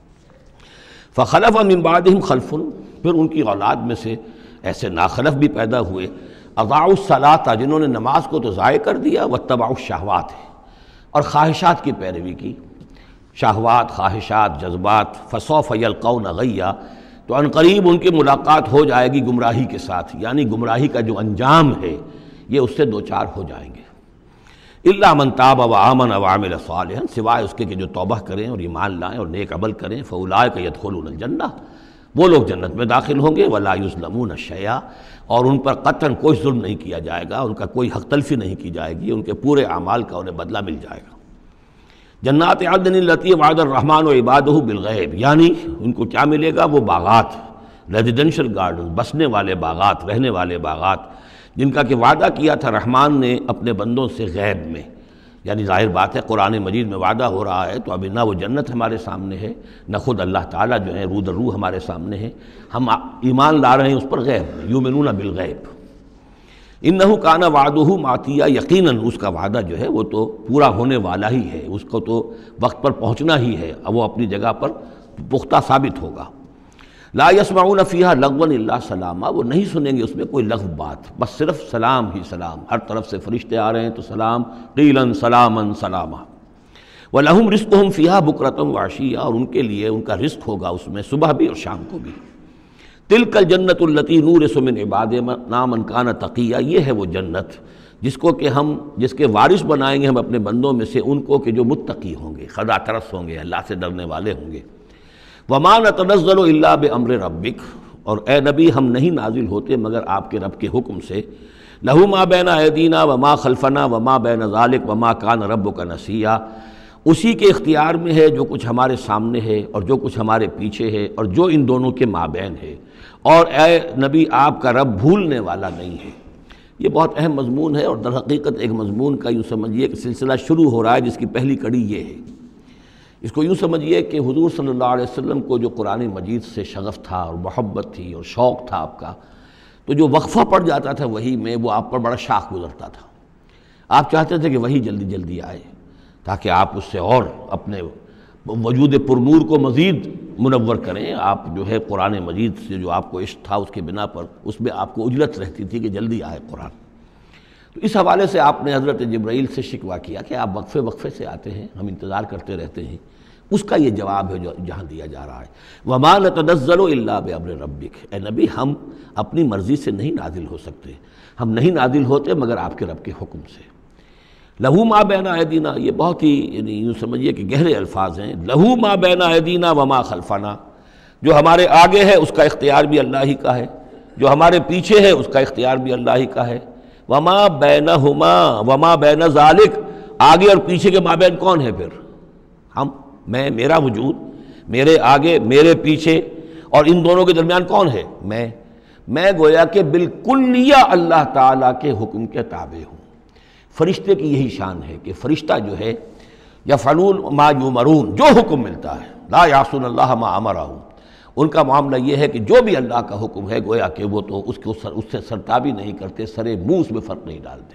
فخلف من بعدہم خلف، پھر ان کی اولاد میں سے ایسے ناخلف بھی پیدا ہوئے، اضاعوا الصلاۃ، جنہوں نے نماز کو تو ضائع کر دیا، واتبعوا الشہوات، اور خواہشات کی پیروی کی، شہوات، خواہشات، جذبات، فسوف یلقون غیا، تو عنقریب ان کی ملاقات ہو جائے گی گمراہی کے ساتھ، یعنی گمراہی کا جو انجام ہے یہ اس سے دو چار ہو جائیں گے۔ الا من تاب وآمن وعمل صالحا، سوائے اس کے کہ جو توبہ کریں اور ایمان لائیں اور نیک عمل کریں، فاولئک یدخلون الجنہ، وہ لوگ جنت میں داخل ہوں گے، ولا یظلمون شیئا، اور ان پر قطعاً کوئی ظلم نہیں کیا جائے گا، ان کا کوئی حق تلفی نہیں کی جائے گی، ان کے پورے اعمال کا انہیں بدلہ مل جائے گا۔ جنات عدن التی وعد الرحمن وعبادہ بالغیب، یعنی ان کو کیا ملے گا؟ وہ باغات، ریزیڈینشل گارڈن، بسنے والے باغات، رہنے والے باغات، جن کا کہ وعدہ کیا تھا رحمان نے اپنے بندوں سے غیب میں۔ یعنی ظاہر بات ہے قرآن مجید میں وعدہ ہو رہا ہے تو اب نہ وہ جنت ہمارے سامنے ہے، نہ خود اللہ تعالیٰ جو ہے رو در رو ہمارے سامنے ہے، ہم ایمان لا رہے ہیں اس پر غیب میں، یؤمنون بالغیب۔ انہ کان وعدہ ماتیا، یقیناً اس کا وعدہ جو ہے وہ تو پورا ہونے والا ہی ہے، اس کو تو وقت پر پہنچنا ہی ہے، اب وہ اپنی جگہ پر پختہ ثابت ہوگا۔ لا یسمعون فیہا لغوا الا سلاما، وہ نہیں سنیں گے اس میں کوئی لغو بات، بس صرف سلام ہی سلام، ہر طرف سے فرشتے آ رہے ہیں تو سلام، قیلا سلاما سلاما۔ وَلَهُمْ رِزْقُهُمْ فِيهَا بُكْرَةً وَعَشِيًّا، اور ان کے لیے ان کا رزق ہوگا اس میں صبح بھی اور شام کو بھی۔ تِلْكَ الْجَنَّةُ الَّتِي نُورِثُ مِنْ عِبَادِنَا مَنْ كَانَ تَقِيًّا، یہ ہے وہ جنت جس کو کہ ہم جس کے وارث بنائیں گے ہم اپنے بندوں میں سے ان کو کہ جو متقی ہوں گے، خدا ترس ہوں گے، اللہ سے ڈرنے والے ہوں گے۔ وَمَا نَتَنَزَّلُ إِلَّا بِأَمْرِ رَبِّكَ، اور اے نبی ہم نہیں نازل ہوتے مگر آپ کے رب کے حکم سے۔ لَهُ مَا بَيْنَ أَيْدِينَا وَمَا خَلْفَنَا وَمَا بَيْنَ ذَلِكَ وَمَا كَانَ رَبُّكَ نَسِيًّا، اسی کے اختیار میں ہے جو کچھ ہمارے سامنے ہے اور جو کچھ ہمارے پیچھے ہے اور جو ان دونوں کے مابین ہے، اور اے نبی آپ کا رب بھولنے والا نہیں ہے۔ یہ بہت اہم مضمون ہے، اور در حقیقت ایک مضمون کا یوں سمجھیے کہ سلسلہ شروع ہو رہا ہے جس کی پہلی کڑی یہ ہے۔ اس کو یوں سمجھیے کہ حضور صلی اللہ علیہ وسلم کو جو قرآن مجید سے شغف تھا اور محبت تھی اور شوق تھا آپ کا، تو جو وقفہ پڑ جاتا تھا وہی میں وہ آپ پر بڑا شاخ گزرتا تھا۔ آپ چاہتے تھے کہ وہی جلدی جلدی آئے تاکہ آپ اس سے اور اپنے وجود پرنور کو مزید منور کریں۔ آپ جو ہے قرآن مجید سے جو آپ کو عشق تھا اس کے بنا پر اس میں آپ کو اجلت رہتی تھی کہ جلدی آئے قرآن۔ تو اس حوالے سے آپ نے حضرت جبرائیل سے شکوہ کیا کہ آپ وقفے وقفے سے آتے ہیں، ہم انتظار کرتے رہتے ہیں۔ اس کا یہ جواب ہے جو جہاں دیا جا رہا ہے، وَمَا نَتَنَزَّلُ إِلَّا بِأَمْرِ رَبِّكَ، اے نبی ہم اپنی مرضی سے نہیں نازل ہو سکتے، ہم نہیں نازل ہوتے مگر آپ کے رب کے حکم سے۔ لَهُ مَا بَيْنَ أَيْدِينَا، یہ بہت ہی یعنی یوں سمجھیے کہ گہرے الفاظ ہیں۔ لَهُ مَا بَيْنَ أَيْدِينَا وَمَا خَلْفَنَا، جو ہمارے آگے ہے اس کا اختیار بھی اللہ ہی کا ہے، جو ہمارے پیچھے ہے اس کا اختیار بھی اللہ ہی کا ہے۔ وَمَا بَيْنَهُمَا وَمَا بَيْنَ ذَلِكَ، آگے اور پیچھے کے مابین کون ہے پھر؟ ہم، میں، میرا وجود، میرے آگے میرے پیچھے، اور ان دونوں کے درمیان کون ہے؟ میں میں گویا کہ بالکلیہ اللہ تعالیٰ کے حکم کے تابع ہوں۔ فرشتے کی یہی شان ہے کہ فرشتہ جو ہے یفعلون ما یؤمرون، جو حکم ملتا ہے، لا یعصون اللہ ما امرہم، ان کا معاملہ یہ ہے کہ جو بھی اللہ کا حکم ہے گویا کہ وہ تو اس کو اس سے سرتابی نہیں کرتے، سرے منہ اس میں فرق نہیں ڈالتے۔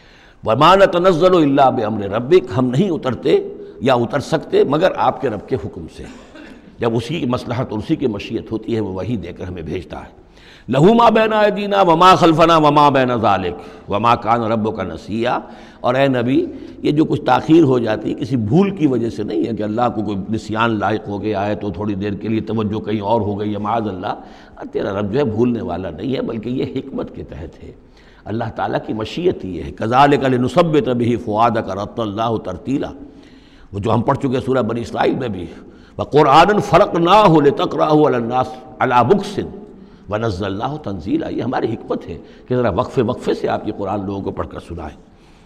وَمَا نَتَنَزَّلُ إِلَّا بِأَمْرِ رَبِّكَ، ہم نہیں اترتے یا اتر سکتے مگر آپ کے رب کے حکم سے، جب اسی کی مصلحت اور اسی کی مشیت ہوتی ہے وہ وحی دے کر ہمیں بھیجتا ہے۔ لَهُ مَا بَيْنَ أَيْدِينَا وَمَا خَلْفَنَا وَمَا بَيْنَ ذَلِكَ وَمَا كَانَ رَبُّكَ نَسِيًّا، اور اے نبی یہ جو کچھ تاخیر ہو جاتی ہے کسی بھول کی وجہ سے نہیں ہے کہ اللہ کو کوئی نسیان لاحق ہو گیا ہے تو تھوڑی دیر کے لیے توجہ کہیں اور ہو گئی ہے، معاذ اللہ، تیرا رب جو ہے بھولنے والا نہیں ہے، بلکہ یہ حکمت کے تحت ہے، اللہ تعالیٰ کی مشیت یہ ہے۔ كَذَلِكَ لِنُثَبِّتَ بِهِ فُؤَادَكَ رَتَّلَ اللَّهُ تَرْتِيلًا، وہ جو ہم پڑھ چکے سورہ بنی اسرائیل میں بھی، وَقُرْآنًا فَرَقْنَاهُ لِتَقْرَأَهُ عَلَى النَّاسِ عَلَى مُكْثٍ وَنَزَّلْنَاهُ تَنزِيلًا، یہ ہماری حکمت ہے کہ ذرا وقفے وقفے سے آپ یہ قرآن لوگوں کو پڑھ کر سنائیں۔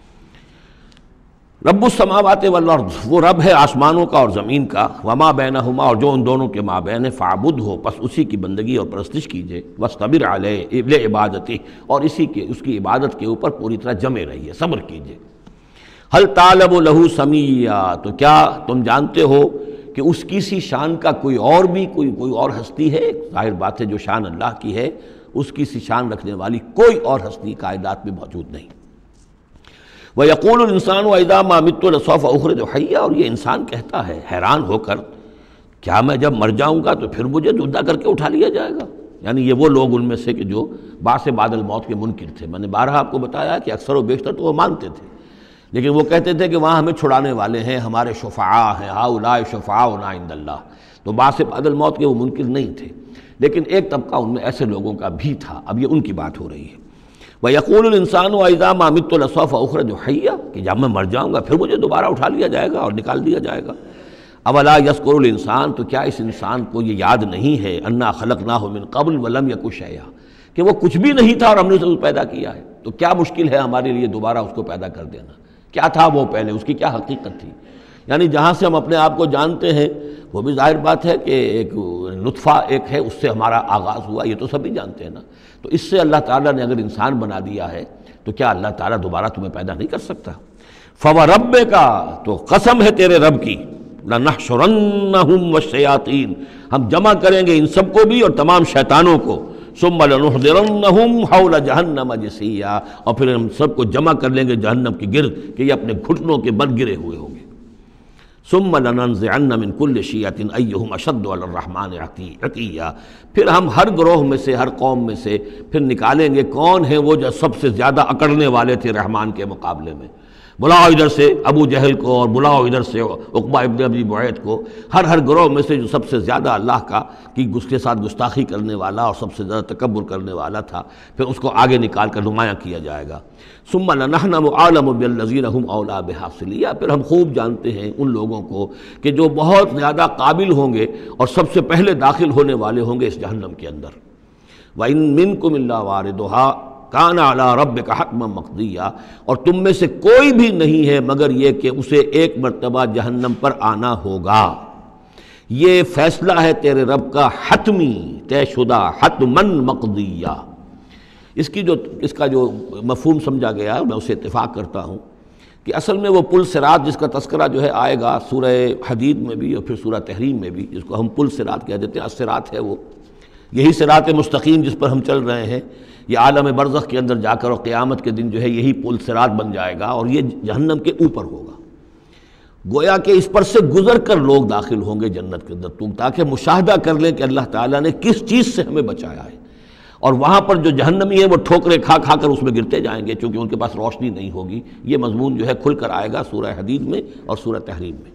رب السماوات والارض، وہ رب ہے آسمانوں کا اور زمین کا، وما بینہما، اور جو ان دونوں کے مابین ہے، فاعبدہ، پس اسی کی بندگی اور پرستش کیجئے، واصطبر علیہ لعبادتہ، اور اسی کے اس کی عبادت کے اوپر پوری طرح جمے رہیے، صبر کیجئے۔ ہل تعلم لہ سمیہ، تو کیا تم جانتے ہو کہ اس کی سی شان کا کوئی اور بھی کوئی کوئی اور ہستی ہے؟ ظاہر بات ہے جو شان اللہ کی ہے اس کی سی شان رکھنے والی کوئی اور ہستی کائنات میں موجود نہیں۔ وَيَقُولُ الْإِنسَانُ وَإِذَا مَا مِتُّ لَسَوْفَ أُخْرَجُ حَيًّا، اور یہ انسان کہتا ہے حیران ہو کر، کیا میں جب مر جاؤں گا تو پھر مجھے زندہ کر کے اٹھا لیا جائے گا؟ یعنی یہ وہ لوگ ان میں سے کہ جو بعث بعد الموت کے منکر تھے۔ میں نے بارہا آپ کو بتایا کہ اکثر و بیشتر تو وہ مانتے تھے، لیکن وہ کہتے تھے کہ وہاں ہمیں چھڑانے والے ہیں، ہمارے شفعاء ہیں، ہؤلاء شفعاؤنا عند اللہ، تو بعث بعد الموت کے وہ منکر نہیں تھے، لیکن ایک طبقہ ان میں ایسے لوگوں کا بھی تھا۔ اب یہ ان کی بات ہو رہی ہے۔ وَيَقُولُ الْإِنسَانُ وَإِذَا مَا مِتُّ لَسَوْفَ أُخْرَجُ حَيًّا، کہ جب میں مر جاؤں گا پھر مجھے دوبارہ اٹھا لیا جائے گا اور نکال دیا جائے گا۔ اولا یذکر الانسان، تو کیا اس انسان کو یہ یاد نہیں ہے انا خلقناہ من قبل ولم یک شیئا، کہ وہ کچھ بھی نہیں تھا اور ہم نے اسے پیدا کیا ہے، تو کیا مشکل ہے ہمارے لیے دوبارہ اس کو پیدا کر دینا؟ کیا تھا وہ پہلے، اس کی کیا حقیقت تھی؟ یعنی جہاں سے ہم اپنے آپ کو جانتے ہیں وہ بھی ظاہر بات ہے کہ ایک نطفہ ایک ہے، اس سے ہمارا آغاز ہوا، یہ تو سبھی جانتے ہیں نا۔ تو اس سے اللہ تعالیٰ نے اگر انسان بنا دیا ہے تو کیا اللہ تعالیٰ دوبارہ تمہیں پیدا نہیں کر سکتا؟ فَوَرَبِّكَ، تو قسم ہے تیرے رب کی، لَنَحْشُرَنَّهُمْ وَالشَّيَاطِينَ، ہم جمع کریں گے ان سب کو بھی اور تمام شیطانوں کو، ثُمَّ لَنُحْضِرَنَّهُمْ حَوْلَ جَهَنَّمَ جِثِيًّا، اور پھر ہم سب کو جمع کر لیں گے جہنم کے گرد کہ یہ اپنے گھٹنوں کے بل گرے ہوئے ہوں گے۔ ثم لننزعن من كل شيعة أيهم أشد على الرحمن عتيا، پھر ہم ہر گروہ میں سے، ہر قوم میں سے پھر نکالیں گے کون ہیں وہ جو سب سے زیادہ اکڑنے والے تھے رحمان کے مقابلے میں۔ بلاؤ ادھر سے ابو جہل کو اور بلاؤ ادھر سے عقبہ ابن ابی معیط کو، ہر ہر گروہ میں سے جو سب سے زیادہ اللہ کا کی اس کے ساتھ گستاخی کرنے والا اور سب سے زیادہ تکبر کرنے والا تھا، پھر اس کو آگے نکال کر نمایاں کیا جائے گا۔ ثم لنحن اعلم بالذین هم اولی بها صلیہ، پھر ہم خوب جانتے ہیں ان لوگوں کو کہ جو بہت زیادہ قابل ہوں گے اور سب سے پہلے داخل ہونے والے ہوں گے اس جہنم کے اندر۔ وَإِن مِّنكُمْ إِلَّا وَارِدُهَا کان علی ربک حتما مقضیا، اور تم میں سے کوئی بھی نہیں ہے مگر یہ کہ اسے ایک مرتبہ جہنم پر آنا ہوگا، یہ فیصلہ ہے تیرے رب کا حتمی، طے شدہ، حتما مقضیا۔ اس کی جو اس کا جو مفہوم سمجھا گیا ہے میں اسے اتفاق کرتا ہوں کہ اصل میں وہ پل صراط جس کا تذکرہ جو ہے آئے گا سورہ حدید میں بھی اور پھر سورہ تحریم میں بھی، جس کو ہم پل صراط کہہ دیتے ہیں، الصراط ہے وہ، یہی صراط مستقیم جس پر ہم چل رہے ہیں، یہ عالم برزخ کے اندر جا کر اور قیامت کے دن جو ہے یہی پل صراط بن جائے گا اور یہ جہنم کے اوپر ہوگا، گویا کہ اس پر سے گزر کر لوگ داخل ہوں گے جنت کے اندر، تم تاکہ مشاہدہ کر لیں کہ اللہ تعالیٰ نے کس چیز سے ہمیں بچایا ہے۔ اور وہاں پر جو جہنمی ہے وہ ٹھوکریں کھا کھا کر اس میں گرتے جائیں گے چونکہ ان کے پاس روشنی نہیں ہوگی۔ یہ مضمون جو ہے کھل کر آئے گا سورہ حدید میں اور سورہ تحریم میں۔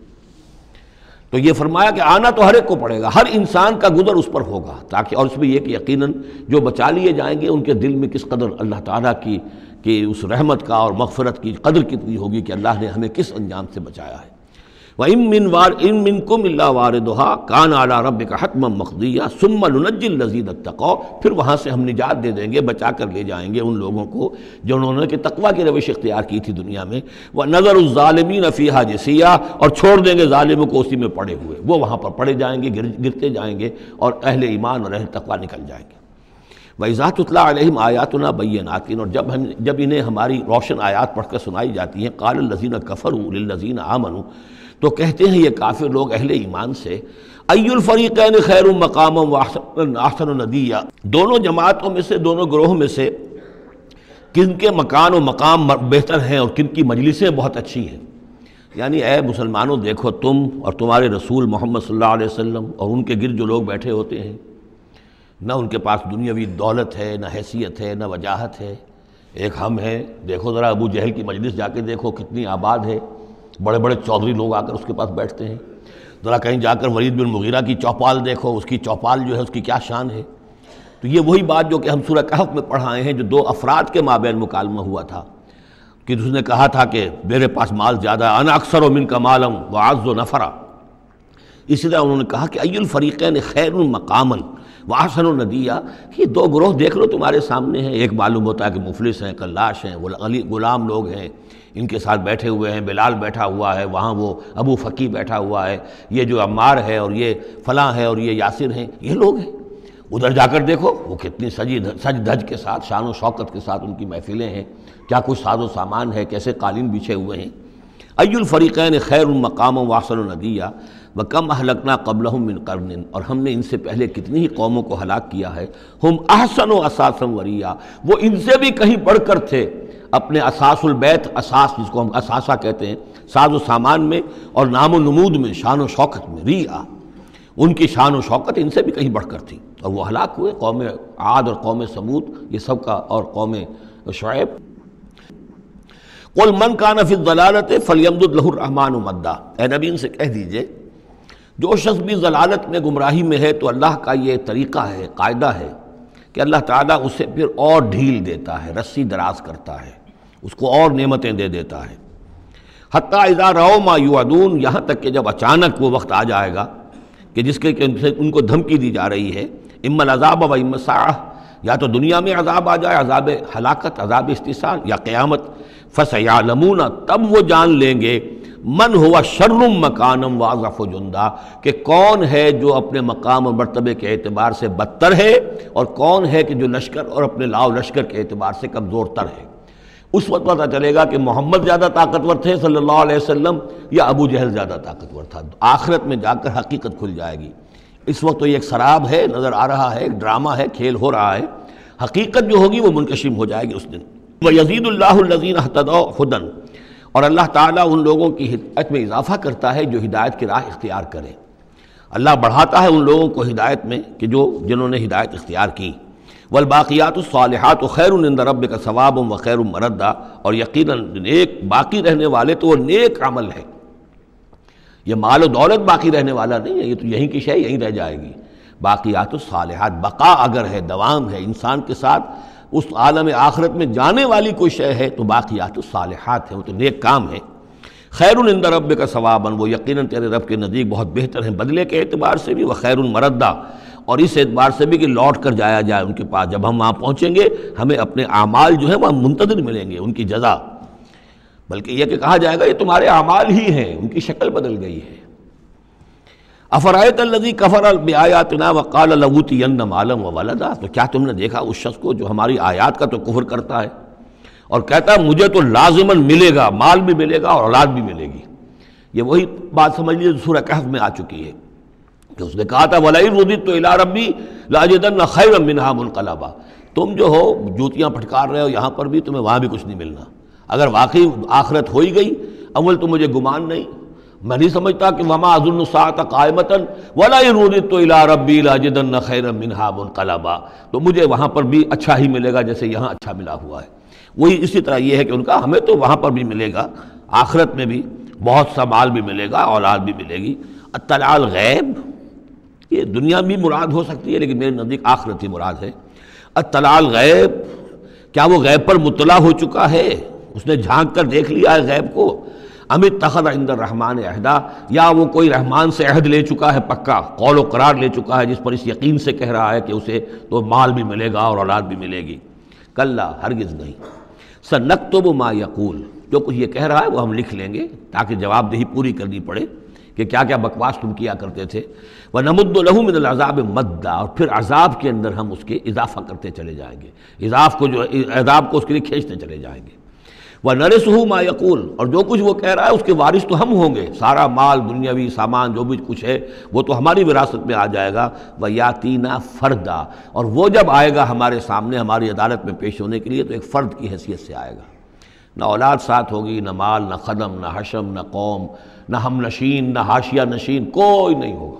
تو یہ فرمایا کہ آنا تو ہر ایک کو پڑے گا، ہر انسان کا گزر اس پر ہوگا، تاکہ اور اس میں یہ کہ یقیناً جو بچا لیے جائیں گے ان کے دل میں کس قدر اللہ تعالیٰ کی کہ اس رحمت کا اور مغفرت کی قدر کتنی ہوگی کہ اللہ نے ہمیں کس انجام سے بچایا ہے۔ وَإِن مِّن وَارٍ إِن مِّنكُمْ إِلَّا وَارِدُهَا كَانَ عَلَىٰ رَبِّكَ حَتْمًا مَقْضِيًّا ثُمَّ نُنَجِّي الَّذِينَ اتَّقَوْا، پھر وہاں سے ہم نجات دے دیں گے، بچا کر لے جائیں گے ان لوگوں کو جنہوں نے کہ تقویٰ کی روش اختیار کی تھی دنیا میں، وَنَذَرُ الظَّالِمِينَ فِيهَا جِثِيًّا، اور چھوڑ دیں گے ظالموں کو اسی میں پڑے ہوئے، وہ وہاں پر پڑے جائیں گے، گر گرتے جائیں گے اور اہل ایمان اور اہل تقویٰ نکل جائیں گے۔ وَإِذَا تُتْلَىٰ عَلَيْهِمْ آيَاتُنَا بَيِّنَاتٍ، اور جب ہم جب انہیں ہماری روشن آیات پڑھ کر سنائی جاتی ہیں، قَالَ الَّذِينَ كَفَرُوا لِلَّذِينَ آمَنُوا، تو کہتے ہیں یہ کافر لوگ اہل ایمان سے، اَيُّ الْفَرِيقَيْنِ خَيْرٌ مَقَامًا وَأَحْسَنُ نَدِيًّا، دونوں جماعتوں میں سے، دونوں گروہ میں سے کن کے مکان و مقام بہتر ہیں اور کن کی مجلسیں بہت اچھی ہیں۔ یعنی اے مسلمانوں دیکھو تم اور تمہارے رسول محمد صلی اللہ علیہ وسلم اور ان کے گرد جو لوگ بیٹھے ہوتے ہیں، نہ ان کے پاس دنیاوی دولت ہے، نہ حیثیت ہے، نہ وجاہت ہے، ایک ہم ہیں، دیکھو ذرا ابو جہل کی مجلس جا کے دیکھو کتنی آباد ہے، بڑے بڑے چودھری لوگ آ کر اس کے پاس بیٹھتے ہیں، ذرا کہیں جا کر ولید بن مغیرہ کی چوپال دیکھو، اس کی چوپال جو ہے اس کی کیا شان ہے۔ تو یہ وہی بات جو کہ ہم سورہ کہف میں پڑھائے ہیں، جو دو افراد کے مابین مکالمہ ہوا تھا کہ اس نے کہا تھا کہ میرے پاس مال زیادہ ہے، انا اکثر من کا مالم واعز نفرا، اسی طرح انہوں نے کہا کہ ای الفریقین خیر مقاما واحسن ندیا، یہ دو گروہ دیکھ لو تمہارے سامنے ہیں، ایک معلوم ہوتا ہے کہ مفلس ہیں، کلاش ہیں، غلام لوگ ہیں، ان کے ساتھ بیٹھے ہوئے ہیں، بلال بیٹھا ہوا ہے، وہاں وہ ابو فقی بیٹھا ہوا ہے، یہ جو عمار ہے اور یہ فلاں ہے اور یہ یاسر ہیں، یہ لوگ ہیں۔ ادھر جا کر دیکھو وہ کتنی سجی سج دھج کے ساتھ، شان و شوکت کے ساتھ ان کی محفلیں ہیں، کیا کچھ ساز و سامان ہے، کیسے قالین بچھے ہوئے ہیں۔ ای الفریقین خیر مقاما واحسن ندیا وکم اہلکنا قبلہم من قرن، اور ہم نے ان سے پہلے کتنی ہی قوموں کو ہلاک کیا ہے، ہم احسن و اساسا وریا، وہ ان سے بھی کہیں بڑھ کر تھے اپنے اساس البیت، اساس جس کو ہم اساسہ کہتے ہیں، ساز و سامان میں اور نام و نمود میں، شان و شوکت میں، ریا، ان کی شان و شوکت ان سے بھی کہیں بڑھ کر تھی، اور وہ ہلاک ہوئے، قوم عاد اور قوم سمود یہ سب کا، اور قوم شعیب۔ قل من کان فی الضلالۃ فلیمدد لہ الرحمن مدا، اے نبی ان سے کہہ دیجئے جو شخص بھی ضلالت میں، گمراہی میں ہے، تو اللہ کا یہ طریقہ ہے، قاعدہ ہے کہ اللہ تعالیٰ اسے پھر اور ڈھیل دیتا ہے، رسی دراز کرتا ہے، اس کو اور نعمتیں دے دیتا ہے۔ حتیٰ اذا رأوا ما یوعدون، یہاں تک کہ جب اچانک وہ وقت آ جائے گا کہ جس کے کہ ان کو دھمکی دی جا رہی ہے، اما العذاب و اما الساعہ، یا تو دنیا میں عذاب آ جائے، عذاب ہلاکت، عذاب استحصال، یا قیامت، فسیعلمون، تب وہ جان لیں گے، من ہوا شر مکانا واضعف جندا، کہ کون ہے جو اپنے مقام اور مرتبے کے اعتبار سے بدتر ہے اور کون ہے کہ جو لشکر اور اپنے لاؤ لشکر کے اعتبار سے کمزور تر ہے۔ اس وقت پتہ چلے گا کہ محمد زیادہ طاقتور تھے صلی اللہ علیہ وسلم یا ابو جہل زیادہ طاقتور تھا۔ آخرت میں جا کر حقیقت کھل جائے گی۔ اس وقت تو یہ ایک سراب ہے، نظر آ رہا ہے، ایک ڈرامہ ہے، کھیل ہو رہا ہے، حقیقت جو ہوگی وہ منکشف ہو جائے گی اس دن۔ وَيَزِيدُ اللَّهُ الَّذِينَ اهْتَدَوْا هُدًى، اور اللہ تعالیٰ ان لوگوں کی ہدایت میں اضافہ کرتا ہے جو ہدایت کی راہ اختیار کریں۔ اللہ بڑھاتا ہے ان لوگوں کو ہدایت میں کہ جو جنہوں نے ہدایت اختیار کی۔ والباقیات الصالحات خیر عند ربک ثوابا وخیر مردا، اور یقیناً نیک باقی رہنے والے تو وہ نیک عمل ہے۔ یہ مال و دولت باقی رہنے والا نہیں ہے، یہ تو یہیں کی شے یہیں رہ جائے گی۔ باقیات الصالحات، بقا اگر ہے، دوام ہے، انسان کے ساتھ اس عالم آخرت میں جانے والی کوئی شے ہے تو باقیات الصالحات ہے، وہ تو نیک کام ہے۔ خیر عند ربک ثوابا، وہ یقیناً تیرے رب کے نزدیک بہت بہتر ہیں بدلے کے اعتبار سے بھی، وخیر مردا، اور اس اعتبار سے بھی کہ لوٹ کر جایا جائے ان کے پاس۔ جب ہم وہاں پہنچیں گے ہمیں اپنے اعمال جو ہیں وہاں منتظر ملیں گے، ان کی جزا، بلکہ یہ کہ کہا جائے گا یہ تمہارے اعمال ہی ہیں، ان کی شکل بدل گئی ہے۔ افرأیت الذی کفر بآیاتنا وقال لأوتین مالا وولدا، تو کیا تم نے دیکھا اس شخص کو جو ہماری آیات کا تو کفر کرتا ہے اور کہتا ہے مجھے تو لازماً ملے گا، مال بھی ملے گا اور اولاد بھی ملے گی۔ یہ وہی بات سمجھ لیجیے سورہ کہف میں آ چکی ہے کہ اس نے کہا تھا وَلَئِن رُدِدتُّ إِلَىٰ رَبِّي لَأَجِدَنَّ خَيْرًا مِّنْهَا مُنْقَلَبًا، تم جو ہو جوتیاں پھٹکار رہے ہو یہاں پر بھی، تمہیں وہاں بھی کچھ نہیں ملنا۔ اگر واقعی آخرت ہو ہی گئی، اول تو مجھے گمان نہیں، میں نہیں سمجھتا کہ وَمَا أَظُنُّ السَّاعَةَ قَائِمَةً وَلَئِن رُدِدتُّ إِلَىٰ رَبِّي لَأَجِدَنَّ خَيْرًا مِّنْهَا مُنْقَلَبًا، تو مجھے وہاں پر بھی اچھا ہی ملے گا جیسے یہاں اچھا ملا ہوا ہے۔ وہی اسی طرح یہ ہے کہ ان کا ہمیں تو وہاں پر بھی ملے گا، آخرت میں بھی بہت سا مال بھی ملے گا، اولاد بھی ملے گی۔ اطلاع الغیب، یہ دنیا بھی مراد ہو سکتی ہے لیکن میرے نزدیک آخرت ہی مراد ہے۔ اطلاع الغیب، کیا وہ غیب پر مطلع ہو چکا ہے، اس نے جھانک کر دیکھ لیا ہے غیب کو؟ ام اتخذ عند الرحمن عہدا، یا وہ کوئی رحمان سے عہد لے چکا ہے، پکا قول و قرار لے چکا ہے جس پر اس یقین سے کہہ رہا ہے کہ اسے تو مال بھی ملے گا اور اولاد بھی ملے گی۔ کلا، ہرگز نہیں۔ سنکتب ما یقول، جو کچھ یہ کہہ رہا ہے وہ ہم لکھ لیں گے تاکہ جواب دہی پوری کرنی پڑے کہ کیا کیا بکواس تم کیا کرتے تھے۔ وَنَمُدُّ لَهُ مِنَ الْعَذَابِ مَدًّا، اور پھر عذاب کے اندر ہم اس کے اضافہ کرتے چلے جائیں گے، عذاب کو جو عذاب کو اس کے لیے کھینچتے چلے جائیں گے۔ وَنَرِثُهُ مَا يَقُولُ، اور جو کچھ وہ کہہ رہا ہے اس کے وارث تو ہم ہوں گے، سارا مال دنیاوی سامان جو بھی کچھ ہے وہ تو ہماری وراثت میں آ جائے گا۔ وَيَأْتِينَا فَرْدًا، اور وہ جب آئے گا ہمارے سامنے ہماری عدالت میں پیش ہونے کے لیے تو ایک فرد کی حیثیت سے آئے گا، نہ اولاد ساتھ ہوگی، نہ مال، نہ خدم، نہ حشم، نہ قوم، نہ ہم نشین، نہ حاشیہ نشین، کوئی نہیں ہوگا۔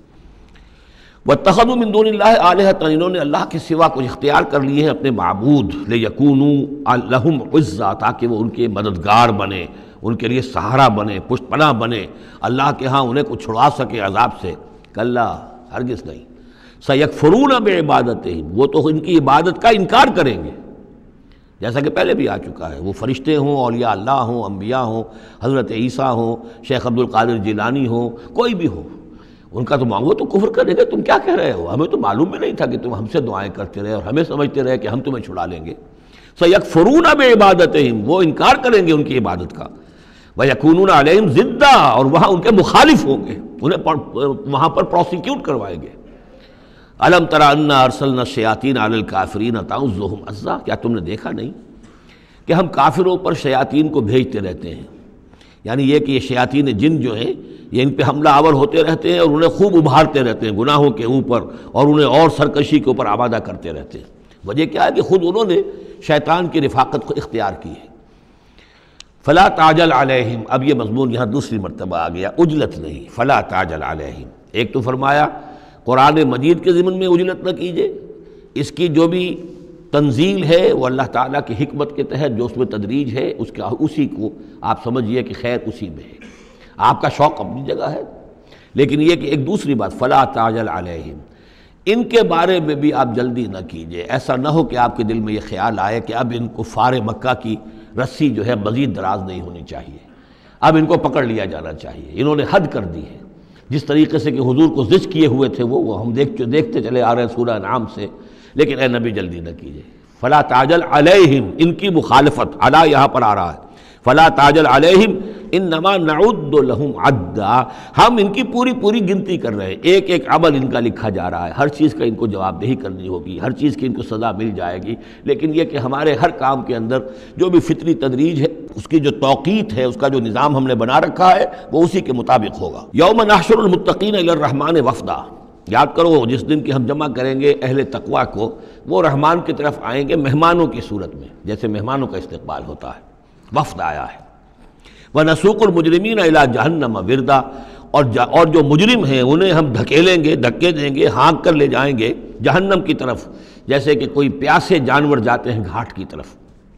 وَاتَّخَذُوا مِن دُونِ اللَّهِ آلِهَةً، انہوں نے اللہ کے سوا کچھ اختیار کر لیے ہیں اپنے معبود، لِيَكُونُوا لَهُمْ عِزًّا، تاکہ وہ ان کے مددگار بنے، ان کے لیے سہارا بنے، پشت پناہ بنے، اللہ کے ہاں انہیں کچھ چھڑا سکے عذاب سے۔ کلا، ہرگز نہیں۔ سَيَكْفُرُونَ بِعِبَادَتِهِمْ، وہ تو ان کی عبادت کا انکار کریں گے، جیسا کہ پہلے بھی آ چکا ہے، وہ فرشتے ہوں، اولیاء اللہ ہوں، انبیاء ہوں، حضرت عیسیٰ ہوں، شیخ عبد القادر جیلانی ہوں، کوئی بھی ہو، ان کا تو مانگو تو کفر کریں گے، تم کیا کہہ رہے ہو، ہمیں تو معلوم بھی نہیں تھا کہ تم ہم سے دعائیں کرتے رہے اور ہمیں سمجھتے رہے کہ ہم تمہیں چھڑا لیں گے۔ سَيَكْفُرُونَ بِعِبَادَتِهِمْ، وہ انکار کریں گے ان کی عبادت کا۔ وَيَكُونُونَ عَلَيْهِمْ ضِدًّا، اور وہاں ان کے مخالف ہوں گے، انہیں وہاں پر پروسیکیوٹ کروائیں گے۔ أَلَمْ تَرَ أَنَّا أَرْسَلْنَا الشَّيَاطِينَ عَلَى الْكَافِرِينَ تَعُزُّهُمْ عَزًّا، کیا تم نے دیکھا نہیں کہ ہم کافروں پر شیاطین کو بھیجتے رہتے ہیں، یعنی یہ کہ یہ شیاطین جن جو ہیں یہ ان پہ حملہ آور ہوتے رہتے ہیں اور انہیں خوب ابھارتے رہتے ہیں گناہوں کے اوپر، اور انہیں اور سرکشی کے اوپر آمادہ کرتے رہتے ہیں۔ وجہ کیا ہے کہ خود انہوں نے شیطان کی رفاقت کو اختیار کی ہے۔ فلا تعجل علیہم، اب یہ مضمون یہاں دوسری مرتبہ آ گیا، عجلت نہیں، فلا تعجل علیہم۔ ایک تو فرمایا قرآن مجید کے ضمن میں عجلت نہ کیجیے، اس کی جو بھی تنزیل ہے وہ اللہ تعالیٰ کی حکمت کے تحت جو اس میں تدریج ہے اس کا اسی کو آپ سمجھیے کہ خیر اسی میں ہے، آپ کا شوق اپنی جگہ ہے، لیکن یہ کہ ایک دوسری بات فلا تعجل علیہم، ان کے بارے میں بھی آپ جلدی نہ کیجیے، ایسا نہ ہو کہ آپ کے دل میں یہ خیال آئے کہ اب ان کفار مکہ کی رسی جو ہے مزید دراز نہیں ہونی چاہیے، اب ان کو پکڑ لیا جانا چاہیے، انہوں نے حد کر دی ہے۔ جس طریقے سے کہ حضور کو زج کیے ہوئے تھے وہ وہ ہم دیکھ دیکھتے چلے آ رہے ہیں سورہ انعام سے، لیکن اے نبی جلدی نہ کیجیے۔ فلا تعجل علیہم، ان کی مخالفت، علی یہاں پر آ رہا ہے، فلا تعجل علیہم انما نعد لہم عدا، ہم ان کی پوری پوری گنتی کر رہے ہیں، ایک ایک عمل ان کا لکھا جا رہا ہے، ہر چیز کا ان کو جواب دہی کرنی ہوگی، ہر چیز کی ان کو سزا مل جائے گی، لیکن یہ کہ ہمارے ہر کام کے اندر جو بھی فطری تدریج ہے، اس کی جو توقیت ہے، اس کا جو نظام ہم نے بنا رکھا ہے وہ اسی کے مطابق ہوگا۔ یوم نحشر المتقین الی الرحمن وفدا، یاد کرو جس دن کی ہم جمع کریں گے اہل تقویٰ کو، وہ رحمان کی طرف آئیں گے مہمانوں کی صورت میں، جیسے مہمانوں کا استقبال ہوتا ہے، وفد آیا ہے۔ وَنَسُوقُ الْمُجْرِمِينَ إِلَىٰ جَهَنَّمَ وِرْدًا، اور اور جو مجرم ہیں انہیں ہم دھکیلیں گے، دھکے دیں گے، ہانک کر لے جائیں گے جہنم کی طرف، جیسے کہ کوئی پیاسے جانور جاتے ہیں گھاٹ کی طرف۔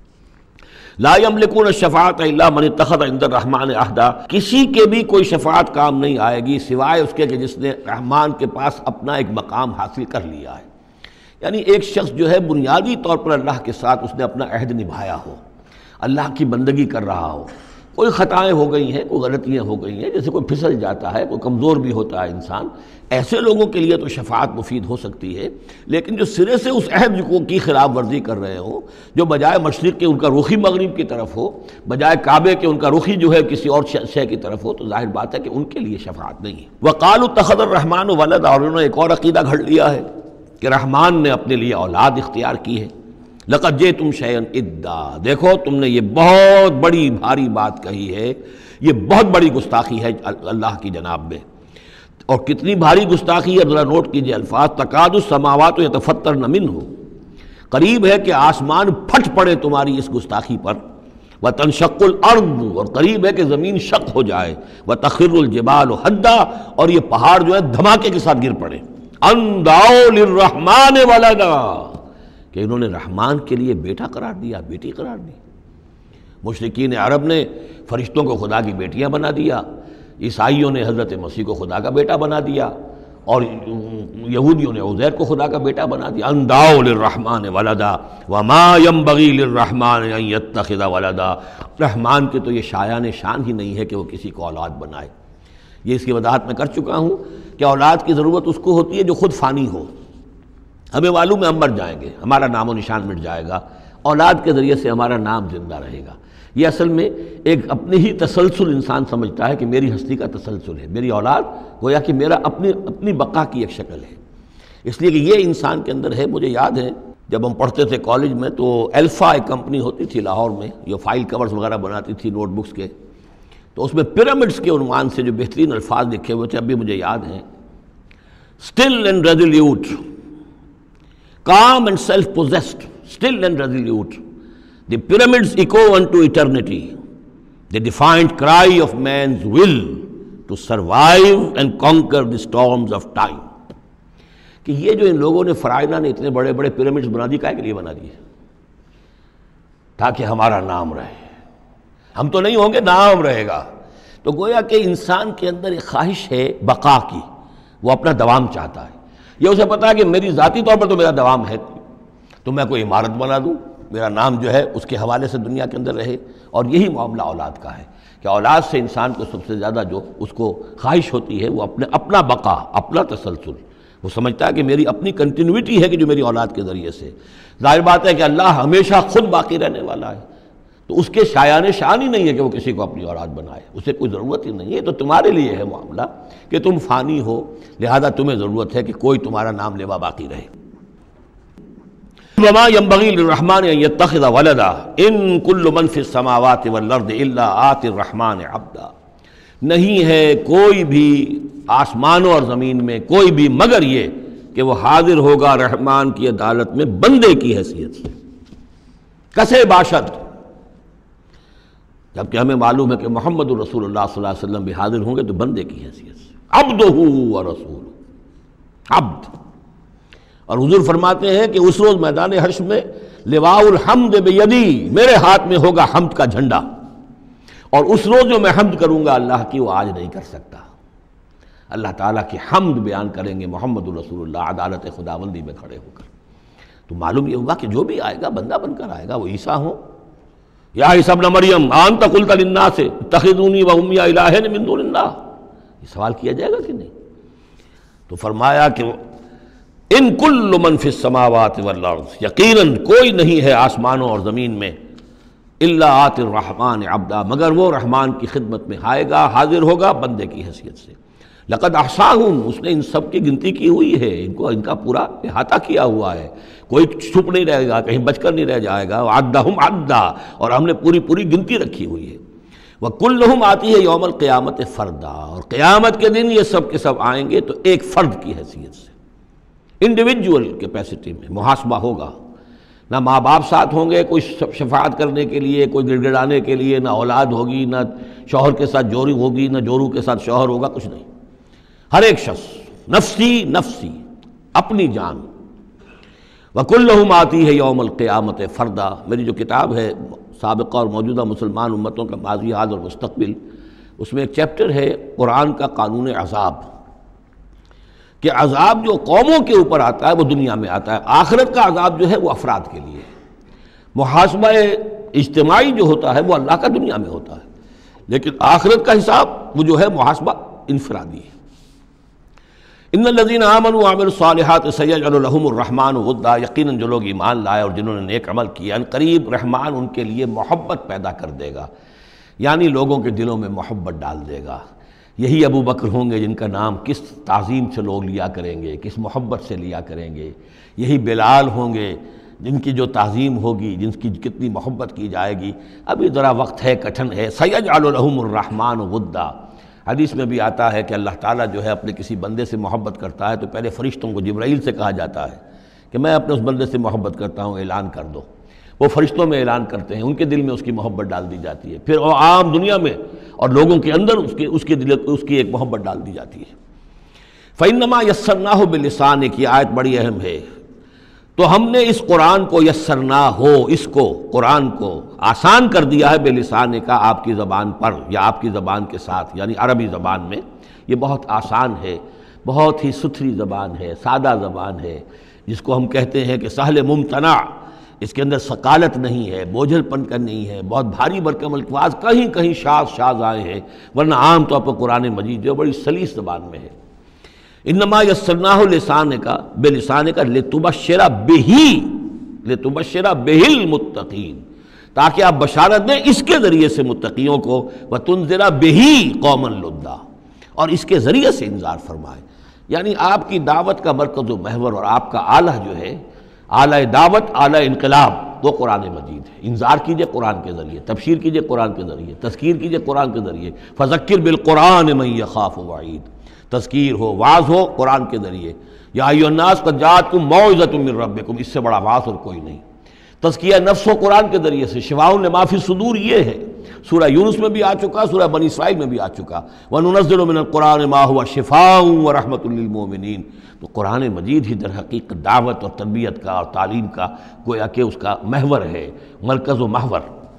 لا يملكون الشفاعة الا من اتخذ عند الرحمن عہدا، کسی کے بھی کوئی شفاعت کام نہیں آئے گی سوائے اس کے کہ جس نے رحمان کے پاس اپنا ایک مقام حاصل کر لیا ہے۔ یعنی ایک شخص جو ہے بنیادی طور پر اللہ کے ساتھ اس نے اپنا عہد نبھایا ہو، اللہ کی بندگی کر رہا ہو، کوئی خطائیں ہو گئی ہیں، کوئی غلطیاں ہو گئی ہیں، جیسے کوئی پھسل جاتا ہے، کوئی کمزور بھی ہوتا ہے انسان، ایسے لوگوں کے لیے تو شفاعت مفید ہو سکتی ہے، لیکن جو سرے سے اس عہد کی خلاف ورزی کر رہے ہوں، جو بجائے مشرق کے ان کا رخی مغرب کی طرف ہو، بجائے کعبے کے ان کا رخی جو ہے کسی اور شے کی طرف ہو، تو ظاہر بات ہے کہ ان کے لیے شفاعت نہیں ہے۔ وَقَالُوا اتَّخَذَ الرَّحْمَنُ وَلَدًا، اور انہوں نے ایک اور عقیدہ گھڑ لیا ہے کہ رحمان نے اپنے لیے اولاد اختیار کی ہے۔ لَقَدْ جِئْتُمْ شَيْئًا إِدًّا، دیکھو تم نے یہ بہت بڑی بھاری بات کہی ہے، یہ بہت بڑی گستاخی ہے اللہ کی جناب میں، اور کتنی بھاری گستاخی ہے ذرا نوٹ کیجئے الفاظ، تَكَادُ السَّمَاوَاتُ يَتَفَطَّرْنَ مِنْهُ، قریب ہے کہ آسمان پھٹ پڑے تمہاری اس گستاخی پر، وَتَنشَقُّ الْأَرْضُ، اور قریب ہے کہ زمین شق ہو جائے، وَتَخِرُّ الْجِبَالُ هَدًّا، اور یہ پہاڑ جو ہے دھماکے کے ساتھ گر پڑے، أَن دَعَوْا لِلرَّحْمَنِ وَلَدًا، کہ انہوں نے رحمان کے لیے بیٹا قرار دیا، بیٹی قرار دی۔ مشرکین عرب نے فرشتوں کو خدا کی بیٹیاں بنا دیا، عیسائیوں نے حضرت مسیح کو خدا کا بیٹا بنا دیا، اور یہودیوں نے عزیر کو خدا کا بیٹا بنا دیا۔ ان دعوا للرحمن ولدا وما ينبغي للرحمن ان يتخذ ولدا، رحمان کے تو یہ شایان شان ہی نہیں ہے کہ وہ کسی کو اولاد بنائے۔ یہ اس کی وضاحت میں کر چکا ہوں کہ اولاد کی ضرورت اس کو ہوتی ہے جو خود فانی ہو۔ ہمیں معلوم ہے ہم مر جائیں گے، ہمارا نام و نشان مٹ جائے گا، اولاد کے ذریعے سے ہمارا نام زندہ رہے گا۔ یہ اصل میں ایک اپنی ہی تسلسل انسان سمجھتا ہے کہ میری ہستی کا تسلسل ہے، میری اولاد گویا کہ میرا اپنی اپنی بقا کی ایک شکل ہے، اس لیے کہ یہ انسان کے اندر ہے۔ مجھے یاد ہے جب ہم پڑھتے تھے کالج میں تو الفا ایک کمپنی ہوتی تھی لاہور میں جو فائل کورز وغیرہ بناتی تھی نوٹ بکس کے، تو اس میں پیرامڈس کے عنوان سے جو بہترین الفاظ لکھے ہوئے تھے اب بھی مجھے یاد ہیں، still and resolute, calm and self-possessed, still and resolute. The pyramids echo unto eternity, the defiant cry of man's will to survive and conquer the storms of time. کہ یہ جو ان لوگوں نے فرائضہ نے اتنے بڑے بڑے پیرامڈز بنا دی، کائے کے لیے بنا دیے؟ تاکہ ہمارا نام رہے، ہم تو نہیں ہوں گے، نام رہے گا۔ تو گویا کہ انسان کے اندر ایک خواہش ہے بقا کی، وہ اپنا دوام چاہتا ہے۔ یہ اسے پتا ہے کہ میری ذاتی طور پر تو میرا دوام ہے، تو میں کوئی عمارت بنا دوں، میرا نام جو ہے اس کے حوالے سے دنیا کے اندر رہے۔ اور یہی معاملہ اولاد کا ہے کہ اولاد سے انسان کو سب سے زیادہ جو اس کو خواہش ہوتی ہے وہ اپنے اپنا بقا، اپنا تسلسل، وہ سمجھتا ہے کہ میری اپنی کنٹینیوٹی ہے کہ جو میری اولاد کے ذریعے سے۔ ظاہر بات ہے کہ اللہ ہمیشہ خود باقی رہنے والا ہے، تو اس کے شایان شان ہی نہیں ہے کہ وہ کسی کو اپنی اولاد بنائے، اسے کوئی ضرورت ہی نہیں ہے۔ تو تمہارے لیے ہے معاملہ کہ تم فانی ہو، لہذا تمہیں ضرورت ہے کہ کوئی تمہارا نام لیوا باقی رہے۔ وما ينبغي للرحمن ان يتخذ ولدا ان كل من في السماوات والارض الا آتي الرحمن عبدا، نہیں ہے کوئی بھی آسمانوں اور زمین میں کوئی بھی مگر یہ کہ وہ حاضر ہوگا رحمان کی عدالت میں بندے کی حیثیت سے، کسے باشد، جبکہ ہمیں معلوم ہے کہ محمد الرسول اللہ صلی اللہ علیہ وسلم بھی حاضر ہوں گے تو بندے کی حیثیت سے، عبدہ ورسول، عبد۔ اور حضور فرماتے ہیں کہ اس روز میدان حشر میں لواء الحمد بیدی، میرے ہاتھ میں ہوگا حمد کا جھنڈا، اور اس روز جو میں حمد کروں گا اللہ کی وہ آج نہیں کر سکتا۔ اللہ تعالیٰ کی حمد بیان کریں گے محمد الرسول اللہ عدالت خداوندی میں کھڑے ہو کر۔ تو معلوم یہ ہوگا کہ جو بھی آئے گا بندہ بن کر آئے گا، وہ عیسیٰ ہوں یا عیسیٰ ابن مریم انت قلت للناس اتخذونی وامی الہین من دون اللہ، یہ سوال کیا جائے گا کہ نہیں؟ تو فرمایا کہ ان کل من فی السماوات والارض، یقیناً کوئی نہیں ہے آسمانوں اور زمین میں، الا آت الرحمن عبدا، مگر وہ رحمان کی خدمت میں آئے گا، حاضر ہوگا بندے کی حیثیت سے۔ لقد احصاہم، اس نے ان سب کی گنتی کی ہوئی ہے، ان کو ان کا پورا احاطہ کیا ہوا ہے، کوئی چھپ نہیں رہے گا، کہیں بچ کر نہیں رہ جائے گا۔ عدہم عدا، اور ہم نے پوری پوری گنتی رکھی ہوئی ہے۔ وکلہم آتی ہے یوم القیامت فردا، اور قیامت کے دن یہ سب کے سب آئیں گے تو ایک فرد کی حیثیت سے، انڈیویجول کیپیسٹی میں محاسبہ ہوگا۔ نہ ماں باپ ساتھ ہوں گے کوئی شفاعت کرنے کے لیے، کوئی گڑ گڑانے کے لیے، نہ اولاد ہوگی، نہ شوہر کے ساتھ جوری ہوگی، نہ جورو کے ساتھ شوہر ہوگا، کچھ نہیں۔ ہر ایک شخص نفسی نفسی، اپنی جان۔ وکلہم آتی ہے یوم القیامت فردا، میری جو کتاب ہے سابقہ اور موجودہ مسلمان امتوں کا ماضی، حال اور مستقبل، اس میں ایک چیپٹر ہے قرآن کا قانون عذاب، کہ عذاب جو قوموں کے اوپر آتا ہے وہ دنیا میں آتا ہے، آخرت کا عذاب جو ہے وہ افراد کے لیے، محاسبہ اجتماعی جو ہوتا ہے وہ اللہ کا دنیا میں ہوتا ہے، لیکن آخرت کا حساب وہ جو ہے محاسبہ انفرادی ہے۔ ان الذین آمنوا وعملوا الصالحات سیجعل لهم الرحمن ودا، یقیناً جو لوگ ایمان لائے اور جنہوں نے نیک عمل کیا، ان قریب رحمان ان کے لیے محبت پیدا کر دے گا، یعنی لوگوں کے دلوں میں محبت ڈال دے گا۔ یہی ابو بکر ہوں گے جن کا نام کس تعظیم سے لوگ لیا کریں گے، کس محبت سے لیا کریں گے۔ یہی بلال ہوں گے جن کی جو تعظیم ہوگی، جن کی کتنی محبت کی جائے گی۔ ابھی ذرا وقت ہے، کٹھن ہے۔ سیجعل لهم الرحمن ودا، حدیث میں بھی آتا ہے کہ اللہ تعالیٰ جو ہے اپنے کسی بندے سے محبت کرتا ہے تو پہلے فرشتوں کو، جبرائیل سے کہا جاتا ہے کہ میں اپنے اس بندے سے محبت کرتا ہوں، اعلان کر دو۔ وہ فرشتوں میں اعلان کرتے ہیں، ان کے دل میں اس کی محبت ڈال دی جاتی ہے، پھر وہ عام دنیا میں اور لوگوں کے اندر اس کے اس کے دل اس کی ایک محبت ڈال دی جاتی ہے۔ فَإِنَّمَا يَسَّرْنَاهُ بِلِسَانِكَ، کی آیت بڑی اہم ہے۔ تو ہم نے اس قرآن کو یسرنا ہو، اس کو قرآن کو آسان کر دیا ہے، بلسان کا، آپ کی زبان پر یا آپ کی زبان کے ساتھ، یعنی عربی زبان میں۔ یہ بہت آسان ہے، بہت ہی ستھری زبان ہے، سادہ زبان ہے، جس کو ہم کہتے ہیں کہ سہل ممتنع، اس کے اندر ثقالت نہیں ہے، بوجھل پن کا نہیں ہے، بہت بھاری بھرکم الفاظ، کہیں کہیں شاذ شاذ آئے ہیں، ورنہ عام طور پر قرآن مجید جو بڑی سلیس زبان میں ہے۔ انما یسرناہ لسانک بلسانک لتبشر بہ، لتبشر بہ المتقین، تاکہ آپ بشارت دیں اس کے ذریعے سے متقیوں کو، وتنذر بہ قوما لدا، اور اس کے ذریعے سے انذار فرمائے۔ یعنی آپ کی دعوت کا مرکز و محور اور آپ کا آلہ جو ہے، آلہ دعوت، آلہ انقلاب، وہ قرآن مجید ہے۔ انذار کیجئے قرآن کے ذریعے، تبشیر کیجئے قرآن کے ذریعے، تذکیر کیجئے قرآن کے ذریعے۔ فذکر بالقرآن من یخاف وعید، تذکیر ہو، واعظ ہو قرآن کے ذریعے۔ یا ایھا الناس قد جاءتکم موعظۃ من ربکم، اس سے بڑا واعظ اور کوئی نہیں۔ تزکیہ نفس و قرآن کے ذریعے سے، شفاء لما فی الصدور یہ ہے، سورہ یونس میں بھی آ چکا، سورہ بنی اسرائیل میں بھی آ چکا۔ وَنُنَزِّلُ مِنَ الْقُرْآنِ مَا هُوَ شِفَاءٌ وَرَحْمَةٌ لِّلْمُؤْمِنِينَ۔ تو قرآن مجید ہی در حقیقت دعوت اور تربیت کا اور تعلیم کا گویا کہ اس کا محور ہے، مرکز و محور۔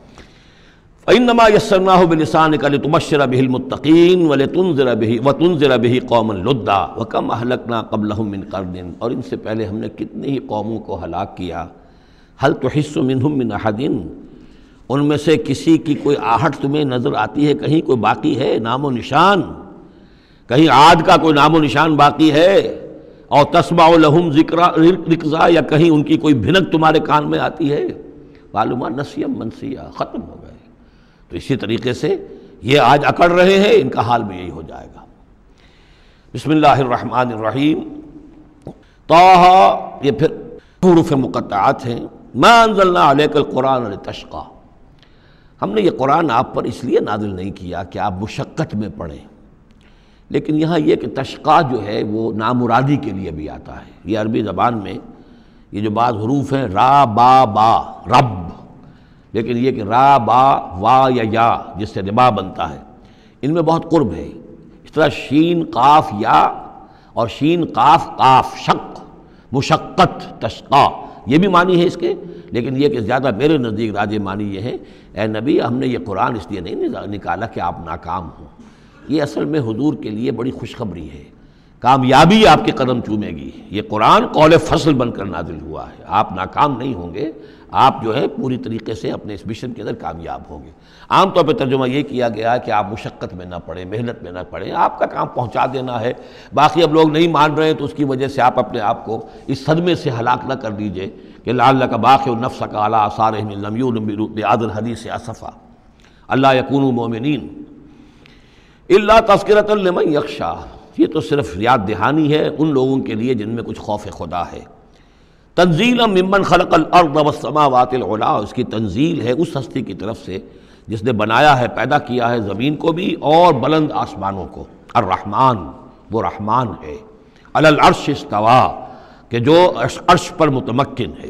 فَإِنَّمَا يَسَّرْنَاهُ بِلِسَانِكَ لِتُبَشِّرَ بِهِ الْمُتَّقِينَ وَلِتُنذِرَ بِهِ وَتُنذِرَ بِهِ قَوْمًا لُدًّا وَكَمْ أَهْلَكْنَا قَبْلَهُم مِّن قَرْنٍ، اور ان سے پہلے ہم نے کتنی ہی قوموں کو ہلاک کیا۔ هَلْ تُحِسُّ مِنْهُم مِّنْ أَحَدٍ، ان میں سے کسی کی کوئی آہٹ تمہیں نظر آتی ہے؟ کہیں کوئی باقی ہے نام و نشان؟ کہیں عاد کا کوئی نام و نشان باقی ہے؟ اور تسمع لهم رکزا، یا کہیں ان کی کوئی بھنک تمہارے کان میں آتی ہے؟ معلومہ نسیم منسیہ، ختم ہو گئے۔ تو اسی طریقے سے یہ آج اکڑ رہے ہیں، ان کا حال بھی یہی ہو جائے گا۔ بسم اللہ الرحمن الرحیم۔ طٰہٰ، یہ پھر حروف مقطعات ہیں۔ ما انزلنا علیک القرآن لتشقیٰ، ہم نے یہ قرآن آپ پر اس لیے نازل نہیں کیا کہ آپ مشقت میں پڑھیں، لیکن یہاں یہ کہ تشقیٰ جو ہے وہ نامرادی کے لیے بھی آتا ہے۔ یہ عربی زبان میں یہ جو بعض حروف ہیں، را با با، رب، لیکن یہ کہ را با وا یا یا جس سے ربا بنتا ہے، ان میں بہت قرب ہے۔ اس طرح شین قاف یا اور شین قاف قاف، شق، مشقت، تشقیٰ، یہ بھی معنی ہے اس کے، لیکن یہ کہ زیادہ میرے نزدیک راجح معنی یہ ہے، اے نبی ہم نے یہ قرآن اس لیے نہیں نکالا کہ آپ ناکام ہوں، یہ اصل میں حضور کے لیے بڑی خوشخبری ہے، کامیابی آپ کے قدم چومے گی۔ یہ قرآن قول فصل بن کر نازل ہوا ہے، آپ ناکام نہیں ہوں گے، آپ جو ہے پوری طریقے سے اپنے اس مشن کے اندر کامیاب ہوں گے۔ عام طور پہ ترجمہ یہ کیا گیا ہے کہ آپ مشقت میں نہ پڑیں، محنت میں نہ پڑیں، آپ کا کام پہنچا دینا ہے، باقی اب لوگ نہیں مان رہے ہیں تو اس کی وجہ سے آپ اپنے آپ کو اس صدمے سے ہلاک نہ کر دیجئے کہ لعلک باخع نفسک علی آثارہم ان لم یؤمنوا بہذا الحدیث اسفا الا یکونوا مؤمنین الا تذکرۃ لمن یخشی۔ یہ تو صرف یاد دہانی ہے ان لوگوں کے لیے جن میں کچھ خوف خدا ہے۔ تنزیلا ممن خلق الارض والسماوات العلی، اس کی تنزیل ہے اس ہستی کی طرف سے جس نے بنایا ہے، پیدا کیا ہے زمین کو بھی اور بلند آسمانوں کو۔ الرحمن، وہ رحمان ہے، علی العرش استویٰ، کہ جو عرش پر متمکن ہے۔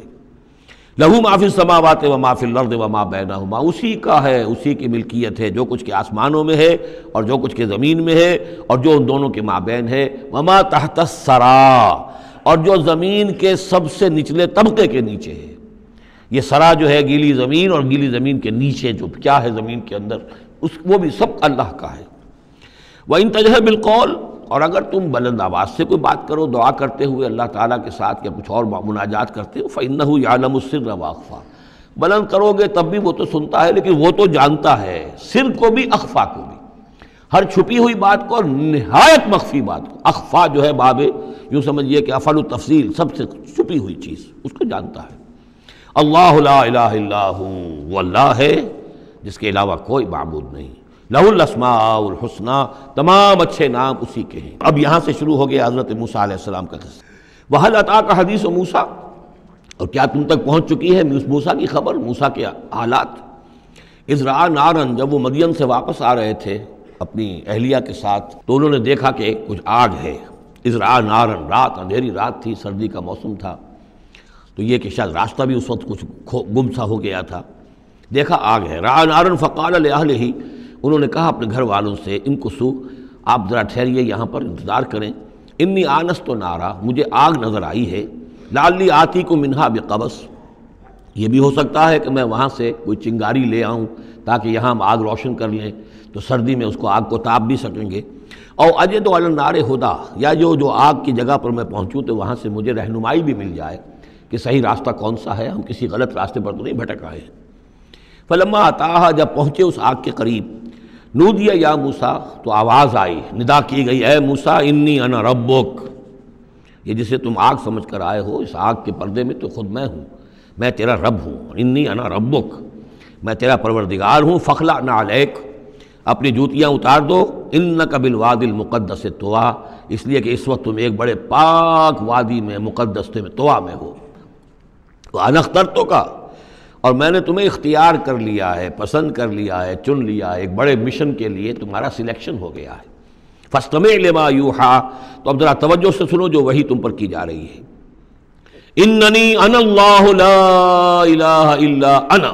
لہ ما فی السماوات و ما فی الارض و ما بینہما، اسی کا ہے، اسی کی ملکیت ہے جو کچھ کے آسمانوں میں ہے اور جو کچھ کے زمین میں ہے اور جو ان دونوں کے مابین ہے۔ وما تحت الثریٰ، اور جو زمین کے سب سے نچلے طبقے کے نیچے ہے۔ یہ سرا جو ہے گیلی زمین، اور گیلی زمین کے نیچے جو کیا ہے زمین کے اندر، اس وہ بھی سب اللہ کا ہے۔ وَإِن تَجْهَرْ بِالْقَوْلِ، اور اگر تم بلند آواز سے کوئی بات کرو دعا کرتے ہوئے اللہ تعالیٰ کے ساتھ یا کچھ اور مناجات کرتے ہو، فَإِنَّهُ يَعْلَمُ السِّرَّ وَأَخْفَى، بلند کرو گے تب بھی وہ تو سنتا ہے لیکن وہ تو جانتا ہے، سر کو بھی اخفا کو بھی، ہر چھپی ہوئی بات کو اور نہایت مخفی بات کو۔ اخفا جو ہے باب یوں سمجھیے کہ افعل التفصیل، سب سے چھپی ہوئی چیز اس کو جانتا ہے۔ اللہ لا الہ الا ہو، وہ اللہ ہے جس کے علاوہ کوئی معبود نہیں۔ لہ الاسماء الحسنی، تمام اچھے نام اسی کے ہیں۔ اب یہاں سے شروع ہو گیا حضرت موسیٰ علیہ السلام کا قصہ۔ وَهَلْ أَتَاكَ حَدِيثُ موسیٰ، اور کیا تم تک پہنچ چکی ہے موسیٰ کی خبر، موسیٰ کے حالات۔ اذ رأى نارا، جب وہ مدین سے واپس آ رہے تھے اپنی اہلیہ کے ساتھ تو انہوں نے دیکھا کہ کچھ آگ ہے۔ اذ رأى نارا، رات اندھیری رات تھی، سردی کا موسم تھا، تو یہ کہ شاید راستہ بھی اس وقت کچھ گم سا ہو گیا تھا۔ دیکھا آگ ہے۔ رأى نارا فقال لأہلہ، انہوں نے کہا اپنے گھر والوں سے، امکثوا، آپ ذرا ٹھہریے یہاں پر انتظار کریں، انی آنست نارا، مجھے آگ نظر آئی ہے، لعلی آتیکم منہا بقبس، یہ بھی ہو سکتا ہے کہ میں وہاں سے کوئی چنگاری لے آؤں تاکہ یہاں ہم آگ روشن کر لیں تو سردی میں اس کو آگ کو تاپ بھی سکیں گے۔ او اجد علی النار ہدی، یا جو جو آگ کی جگہ پر میں پہنچوں تو وہاں سے مجھے رہنمائی بھی مل جائے کہ صحیح راستہ کون سا ہے، ہم کسی غلط راستے پر تو نہیں بھٹک آئے۔ فلما اتاہا، جب پہنچے اس آگ کے قریب، نودی یا موسیٰ، تو آواز آئی، ندا کی گئی، اے موسیٰ انی انا ربک، یہ جسے تم آگ سمجھ کر آئے ہو، اس آگ کے پردے میں تو خود میں ہوں، میں تیرا رب ہوں، انی انا ربک، میں تیرا پروردگار ہوں، فخلع نعلیک، اپنی جوتیاں اتار دو، انک بالوادی المقدس طویٰ، اس لیے کہ اس وقت تم ایک بڑے پاک وادی میں، مقدس میں، طویٰ میں ہو۔ وانا اخترتک، اور میں نے تمہیں اختیار کر لیا ہے، پسند کر لیا ہے، چن لیا ہے، ایک بڑے مشن کے لیے تمہارا سلیکشن ہو گیا ہے۔ فاستمع لما یوحیٰ، تو اب ذرا توجہ سے سنو جو وحی تم پر کی جا رہی ہے۔ اننی انا اللہ لا الہ الا انا،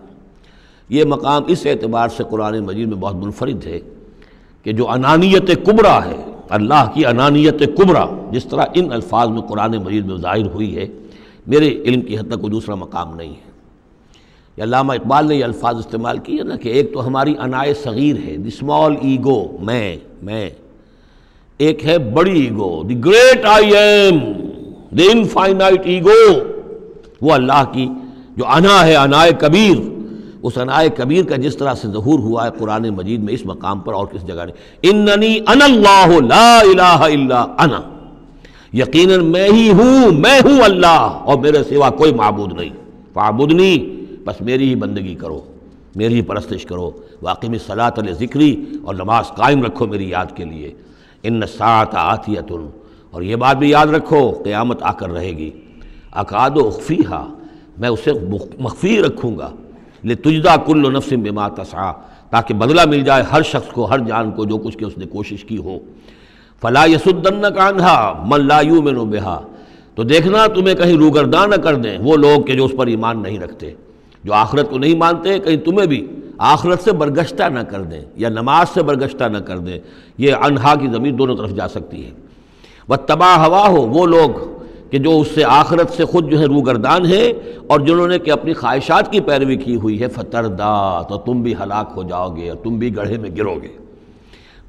یہ مقام اس اعتبار سے قرآن مجید میں بہت منفرد ہے کہ جو انانیت کبریٰ ہے، اللہ کی انانیت کبریٰ جس طرح ان الفاظ میں قرآن مجید میں ظاہر ہوئی ہے، میرے علم کی حد تک کوئی دوسرا مقام نہیں ہے۔ علامہ اقبال نے یہ الفاظ استعمال کیے نا کہ ایک تو ہماری انائے صغیر ہے، دی اسمال ایگو، میں میں ایک ہے بڑی ego, the great I am, the infinite ego, وہ اللہ کی جو انا ہے، انائے کبیر، اس انائے کبیر کا جس طرح سے ظہور ہوا ہے قرآن مجید میں اس مقام پر اور کس جگہ نہیں۔ اننی انا اللہ لا الہ الا انا، یقیناً میں ہی ہوں، میں ہوں اللہ اور میرے سوا کوئی معبود نہیں، فاعبدنی، بس میری ہی بندگی کرو، میری ہی پرستش کرو، واقم الصلاۃ لذکری، اور نماز قائم رکھو میری یاد کے لیے۔ ان الساعۃ آتیۃ، اور یہ بات بھی یاد رکھو قیامت آ کر رہے گی، اکاد اخفیہا، میں اسے مخفی رکھوں گا، لتجزی کل نفس بما تسعی، تاکہ بدلہ مل جائے ہر شخص کو، ہر جان کو جو کچھ کہ اس نے کوشش کی ہو۔ فلا یصدنک عنہا من لا یؤمن بہا، تو دیکھنا تمہیں کہیں روگردان نہ کر دیں وہ لوگ کہ جو اس پر ایمان نہیں رکھتے، جو آخرت کو نہیں مانتے، کہیں تمہیں بھی آخرت سے برگشتہ نہ کر دیں یا نماز سے برگشتہ نہ کر دیں۔ یہ عنہا کی ضمیر دونوں طرف جا سکتی ہے۔ واتبع ہواہ، وہ لوگ کہ جو اس سے آخرت سے خود جو ہے روگردان ہیں اور جنہوں نے کہ اپنی خواہشات کی پیروی کی ہوئی ہے، فتردا، تو تم بھی ہلاک ہو جاؤ گے اور تم بھی گڑھے میں گرو گے۔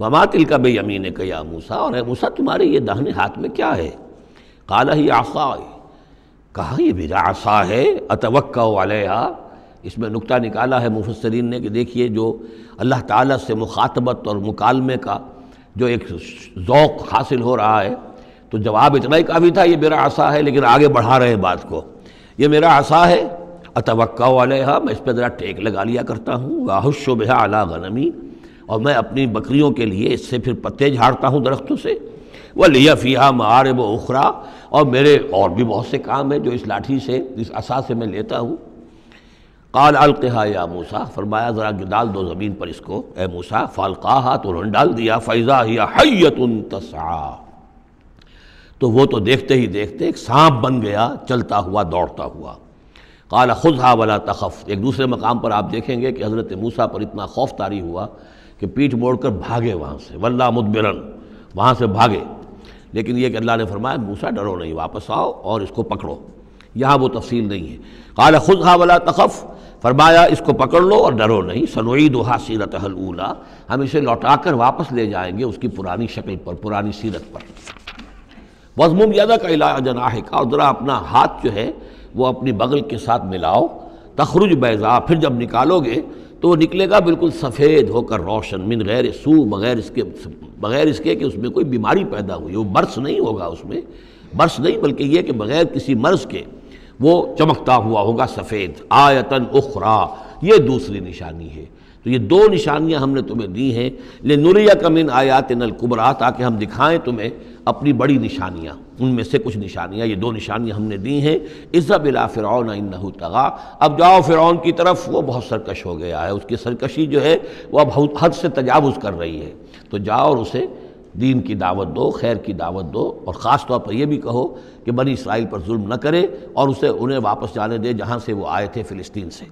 وما تلک بیمینک یا موسیٰ، اور اے موسیٰ تمہارے یہ داہنے ہاتھ میں کیا ہے؟ قال ہی عصائی، کہا یہ میرا عصا ہے، اتوکا علیہا۔ اس میں نکتہ نکالا ہے مفسرین نے کہ دیکھیے جو اللہ تعالیٰ سے مخاطبت اور مکالمے کا جو ایک ذوق حاصل ہو رہا ہے، تو جواب اتنا ہی کافی تھا یہ میرا عصا ہے، لیکن آگے بڑھا رہے بات کو، یہ میرا عصا ہے، اتوکا علیہا، میں اس پہ ذرا ٹیک لگا لیا کرتا ہوں، واحش بہا علی غنمی، اور میں اپنی بکریوں کے لیے اس سے پھر پتے جھاڑتا ہوں درختوں سے، وَلِيَ فِيهَا مَآرِبُ أُخْرَى، اور میرے اور بھی بہت سے کام ہیں جو اس لاٹھی سے، اس عصا سے میں لیتا ہوں۔ قال القها یا موسیٰ، فرمایا ذرا ڈال دو زمین پر اس کو اے موسیٰ، فالقاها، تو انہوں نے ڈال دیا، فَإِذَا هِيَ حَيَّةٌ تَسْعَىٰ، تو وہ تو دیکھتے ہی دیکھتے ایک سانپ بن گیا چلتا ہوا دوڑتا ہوا۔ قال خذها ولا تخف، ایک دوسرے مقام پر آپ دیکھیں گے کہ حضرت موسیٰ پر اتنا خوف طاری ہوا کہ پیٹھ موڑ کر بھاگے وہاں سے، وَلَّا مُدْبِرًا، وہاں سے بھاگے، لیکن یہ کہ اللہ نے فرمایا موسیٰ ڈرو نہیں، واپس آؤ اور اس کو پکڑو، یہاں وہ تفصیل نہیں ہے۔ قال خذها ولا تخف، فرمایا اس کو پکڑ لو اور ڈرو نہیں، سنعیدها سیرتها الاولیٰ، ہم اسے لوٹا کر واپس لے جائیں گے اس کی پرانی شکل پر، پرانی سیرت پر۔ وَاضْمُمْ يَدَكَ إِلَىٰ جَنَاحِكَ، اور ذرا اپنا ہاتھ جو ہے وہ اپنی بغل کے ساتھ ملاؤ، تخرج بیضاء، پھر جب نکالو گے تو وہ نکلے گا بالکل سفید ہو کر روشن، من غیر سو، بغیر اس کے بغیر اس کے کہ اس میں کوئی بیماری پیدا ہوئی، وہ برس نہیں ہوگا اس میں، برس نہیں بلکہ یہ کہ بغیر کسی مرض کے وہ چمکتا ہوا ہوگا سفید۔ آیتن اخری، یہ دوسری نشانی ہے۔ تو یہ دو نشانیاں ہم نے تمہیں دی ہیں، لنریک من آیاتنا الکبریٰ، تاکہ ہم دکھائیں تمہیں اپنی بڑی نشانیاں، ان میں سے کچھ نشانیاں، یہ دو نشانیاں ہم نے دی ہیں۔ اذهب الی فرعون انہ طغیٰ، اب جاؤ فرعون کی طرف، وہ بہت سرکش ہو گیا ہے، اس کی سرکشی جو ہے وہ اب حد سے تجاوز کر رہی ہے، تو جاؤ اور اسے دین کی دعوت دو، خیر کی دعوت دو، اور خاص طور پر یہ بھی کہو کہ بنی اسرائیل پر ظلم نہ کرے اور اسے انہیں واپس جانے دے جہاں سے وہ آئے تھے، فلسطین سے۔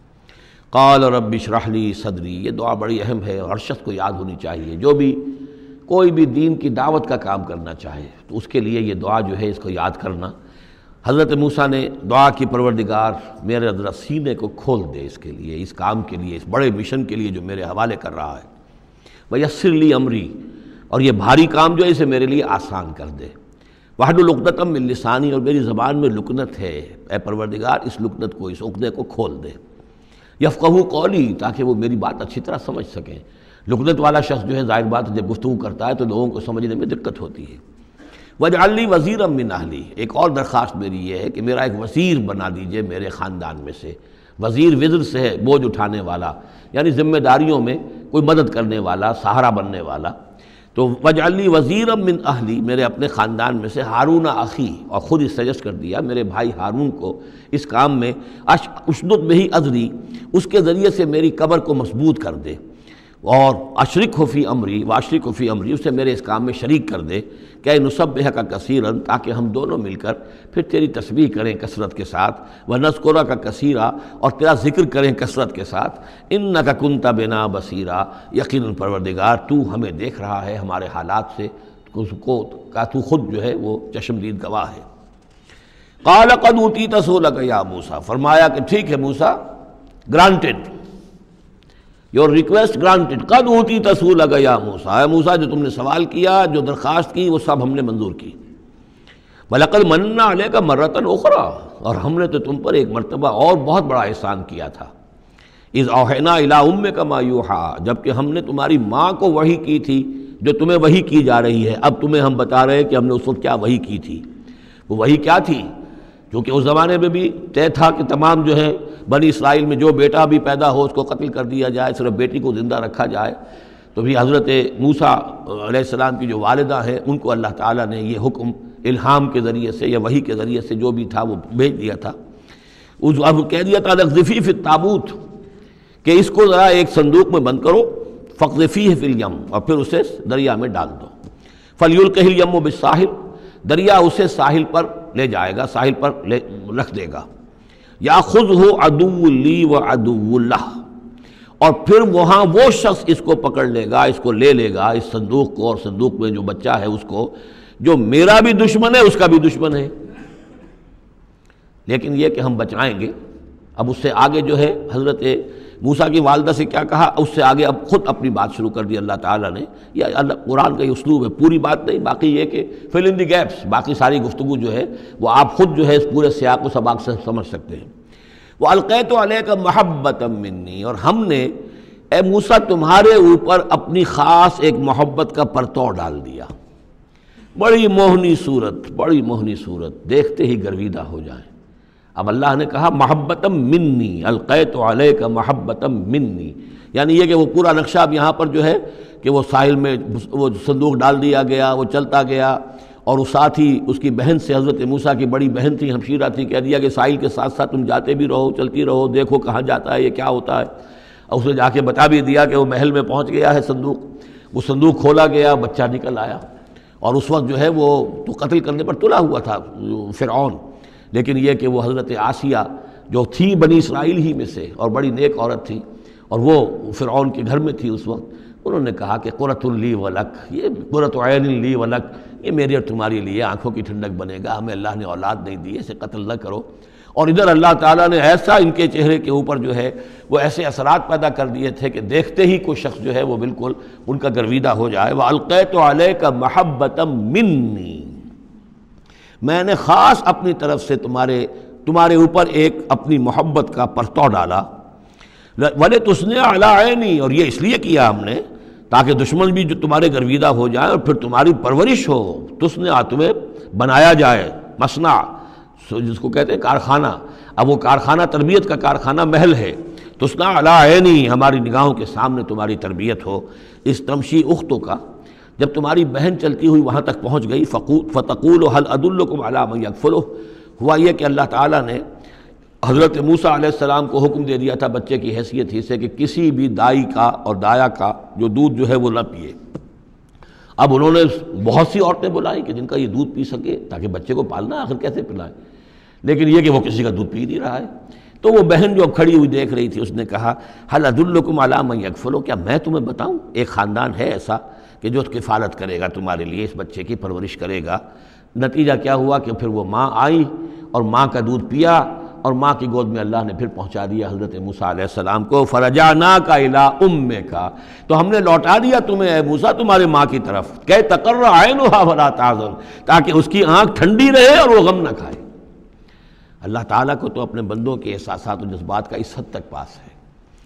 قال رب اشرح لی صدری، یہ دعا بڑی اہم ہے اور ہر شخص کو یاد ہونی چاہیے، جو بھی کوئی بھی دین کی دعوت کا کام کرنا چاہے تو اس کے لیے یہ دعا جو ہے اس کو یاد کرنا۔ حضرت موسیٰ نے دعا کی، پروردگار میرے ذرا سینے کو کھول دے اس کے لیے، اس کام کے لیے، اس بڑے مشن کے لیے جو میرے حوالے کر رہا ہے۔ وَيَسِّرْ لِي أَمْرِي، اور یہ بھاری کام جو ہے اسے میرے لیے آسان کر دے۔ وَاحْلُلْ عُقْدَةً مِّن لِّسَانِي، اور میری زبان میں لکنت ہے، اے پروردگار اس لکنت کو، اس عقدے کو کھول دے۔ یفقہوا قولی، تاکہ وہ میری بات اچھی طرح سمجھ سکیں۔ لکنت والا شخص جو ہے ظاہر بات جب گفتگو کرتا ہے تو لوگوں کو سمجھنے میں دقت ہوتی ہے۔ وَاجْعَلْ لِي وَزِيرًا مِّنْ أَهْلِي، ایک اور درخواست میری یہ ہے کہ میرا ایک وزیر بنا دیجئے میرے خاندان میں سے۔ وزیر وزر سے ہے بوجھ اٹھانے والا، یعنی ذمہ داریوں میں کوئی مدد کرنے والا، سہارا بننے والا۔ تو وَاجْعَلْ لِي وَزِيرًا مِّنْ أَهْلِي، میرے اپنے خاندان میں سے ہارون اخی، اور خود اس سجسٹ کر دیا میرے بھائی ہارون کو اس کام میں، اشدد بہ اذری، اس کے ذریعے سے میری کمر کو مضبوط کر دے، اور اشرکہ فی امری، واشرکہ فی امری، اسے میرے اس کام میں شریک کر دے، کہ نسبحک کثیرا، تاکہ ہم دونوں مل کر پھر تیری تسبیح کریں کثرت کے ساتھ، ونذکرک کثیرا، اور تیرا ذکر کریں کثرت کے ساتھ، انک کنت بنا بصیرا، یقیناً پروردگار تو ہمیں دیکھ رہا ہے ہمارے حالات سے، اس کو کا تو خود جو ہے وہ چشمدید گواہ ہے۔ قال قد اوتیت سؤلک یا موسیٰ، فرمایا کہ ٹھیک ہے موسیٰ، گرانٹڈ، یور ریکویسٹ گرانٹڈ، قد اوتیت سؤلک یا موسیٰ، اے موسیٰ جو تم نے سوال کیا، جو درخواست کی، وہ سب ہم نے منظور کی۔ وَلَقَدْ مَنَّا عَلَيْكَ مَرَّةً أُخْرَىٰ، اور ہم نے تو تم پر ایک مرتبہ اور بہت بڑا احسان کیا تھا۔ اِذْ أَوْحَيْنَا إِلَىٰ أُمِّكَ مَا يُوحَىٰ، جبکہ ہم نے تمہاری ماں کو وحی کی تھی جو تمہیں وحی کی جا رہی ہے۔ اب تمہیں ہم بتا رہے ہیں کہ ہم نے اس وقت کیا وحی کی تھی۔ وہ وحی کیا تھی؟ کیونکہ اس زمانے میں بھی طے تھا کہ تمام جو ہے بنی اسرائیل میں جو بیٹا بھی پیدا ہو اس کو قتل کر دیا جائے، صرف بیٹی کو زندہ رکھا جائے۔ تو بھی حضرت موسیٰ علیہ السلام کی جو والدہ ہیں ان کو اللہ تعالیٰ نے یہ حکم الہام کے ذریعے سے یا وحی کے ذریعے سے جو بھی تھا وہ بھیج دیا تھا۔ اس اب کہہ دیا تھا اقذفیہ فی التابوت، کہ اس کو ذرا ایک صندوق میں بند کرو، فاقذفیہ فی الیم، اور پھر اسے دریا میں ڈال دو۔ فلیلقہ الیم بالساحل، دریا اسے ساحل پر لے جائے گا، ساحل پر لے رکھ دے گا۔ یاخذہ عدو لی و عدو لہ، اور پھر وہاں وہ شخص اس کو پکڑ لے گا، اس کو لے لے گا، اس صندوق کو، اور صندوق میں جو بچہ ہے اس کو، جو میرا بھی دشمن ہے اس کا بھی دشمن ہے۔ لیکن یہ کہ ہم بچائیں گے۔ اب اس سے آگے جو ہے حضرت موسیٰ کی والدہ سے کیا کہا، اس سے آگے اب خود اپنی بات شروع کر دی اللہ تعالیٰ نے. یہ اللہ قرآن کا یہ اسلوب ہے، پوری بات نہیں، باقی یہ کہ فل ان دی گیپس، باقی ساری گفتگو جو ہے وہ آپ خود جو ہے اس پورے سیاق و سباق سے سمجھ سکتے ہیں. وَأَلْقَيْتُ عَلَيْكَ مَحَبَّةً مِّنِّي، اور ہم نے اے موسیٰ تمہارے اوپر اپنی خاص ایک محبت کا پرتو ڈال دیا. بڑی موہنی صورت، بڑی موہنی صورت، دیکھتے ہی گرویدہ ہو جائیں. اب اللہ نے کہا محبتم منی، القیت علیک محبتم منی، یعنی یہ کہ وہ پورا نقشہ اب یہاں پر جو ہے کہ وہ ساحل میں وہ صندوق ڈال دیا گیا، وہ چلتا گیا، اور اس ساتھ ہی اس کی بہن سے، حضرت موسیٰ کی بڑی بہن تھی، ہمشیرہ تھی، کہہ دیا کہ ساحل کے ساتھ ساتھ تم جاتے بھی رہو، چلتی رہو، دیکھو کہاں جاتا ہے، یہ کیا ہوتا ہے. اور اس نے جا کے بتا بھی دیا کہ وہ محل میں پہنچ گیا ہے صندوق. وہ صندوق کھولا گیا، بچہ نکل آیا، اور اس وقت جو ہے وہ تو قتل کرنے پر تلا ہوا تھا فرعون، لیکن یہ کہ وہ حضرت آسیہ جو تھی بنی اسرائیل ہی میں سے اور بڑی نیک عورت تھی، اور وہ فرعون کے گھر میں تھی اس وقت، انہوں نے کہا کہ قرۃ لی ولک، یہ قرۃ عین لی ولک، یہ میری اور تمہاری لیے آنکھوں کی ٹھنڈک بنے گا، ہمیں اللہ نے اولاد نہیں دی، اسے قتل نہ کرو. اور ادھر اللہ تعالیٰ نے ایسا ان کے چہرے کے اوپر جو ہے وہ ایسے اثرات پیدا کر دیے تھے کہ دیکھتے ہی کوئی شخص جو ہے وہ بالکل ان کا گرویدہ ہو جائے. وَأَلْقَيْتُ عَلَيْكَ مَحَبَّةً مِّنِّي، میں نے خاص اپنی طرف سے تمہارے تمہارے اوپر ایک اپنی محبت کا پرتو ڈالا. وَلِتُصْنِعَ عَلَىٰ عَيْنِي، اور یہ اس لیے کیا ہم نے تاکہ دشمن بھی جو تمہارے گرویدہ ہو جائیں اور پھر تمہاری پرورش ہو. تُصْنِعَ، تمہیں بنایا جائے، مصنع جس کو کہتے ہیں کارخانہ. اب وہ کارخانہ تربیت کا کارخانہ محل ہے. تُصْنَعَ عَلَىٰ عَيْنِي، ہماری نگاہوں کے سامنے تمہاری تربیت ہو. اس تمشی اختوں کا جب تمہاری بہن چلتی ہوئی وہاں تک پہنچ گئی، فَتَقُولُ هَلْ أَدُلُّكُمْ عَلَىٰ مَن يَكْفُلُهُ، ہوا یہ کہ اللہ تعالیٰ نے حضرت موسیٰ علیہ السلام کو حکم دے دیا تھا بچے کی حیثیت ہی سے کہ کسی بھی دائی کا اور دایا کا جو دودھ جو ہے وہ نہ پیے. اب انہوں نے بہت سی عورتیں بلائی کہ جن کا یہ دودھ پی سکے تاکہ بچے کو پالنا آخر کیسے پلائیں، لیکن یہ کہ وہ کسی کا دودھ پی نہیں رہا ہے. تو وہ بہن جو اب کھڑی ہوئی دیکھ رہی تھی اس نے کہا هَلْ أَدُلُّكُمْ عَلَىٰ مَن يَكْفُلُهُ، کیا میں تمہیں بتاؤں ایک خاندان ہے ایسا کہ جو کفالت کرے گا تمہارے لیے، اس بچے کی پرورش کرے گا. نتیجہ کیا ہوا کہ پھر وہ ماں آئی اور ماں کا دودھ پیا، اور ماں کی گود میں اللہ نے پھر پہنچا دیا حضرت موسیٰ علیہ السلام کو. فَرَجَعْنَاكَ إِلَىٰ أُمِّكَ، تو ہم نے لوٹا دیا تمہیں اے موسیٰ تمہارے ماں کی طرف، کہ تَقَرَّ عَيْنُهَا وَلَا تَحْزَنْ، تاکہ اس کی آنکھ ٹھنڈی رہے اور وہ غم نہ کھائے. اللہ تعالیٰ کو تو اپنے بندوں کے احساسات و جذبات کا اس حد تک پاس ہے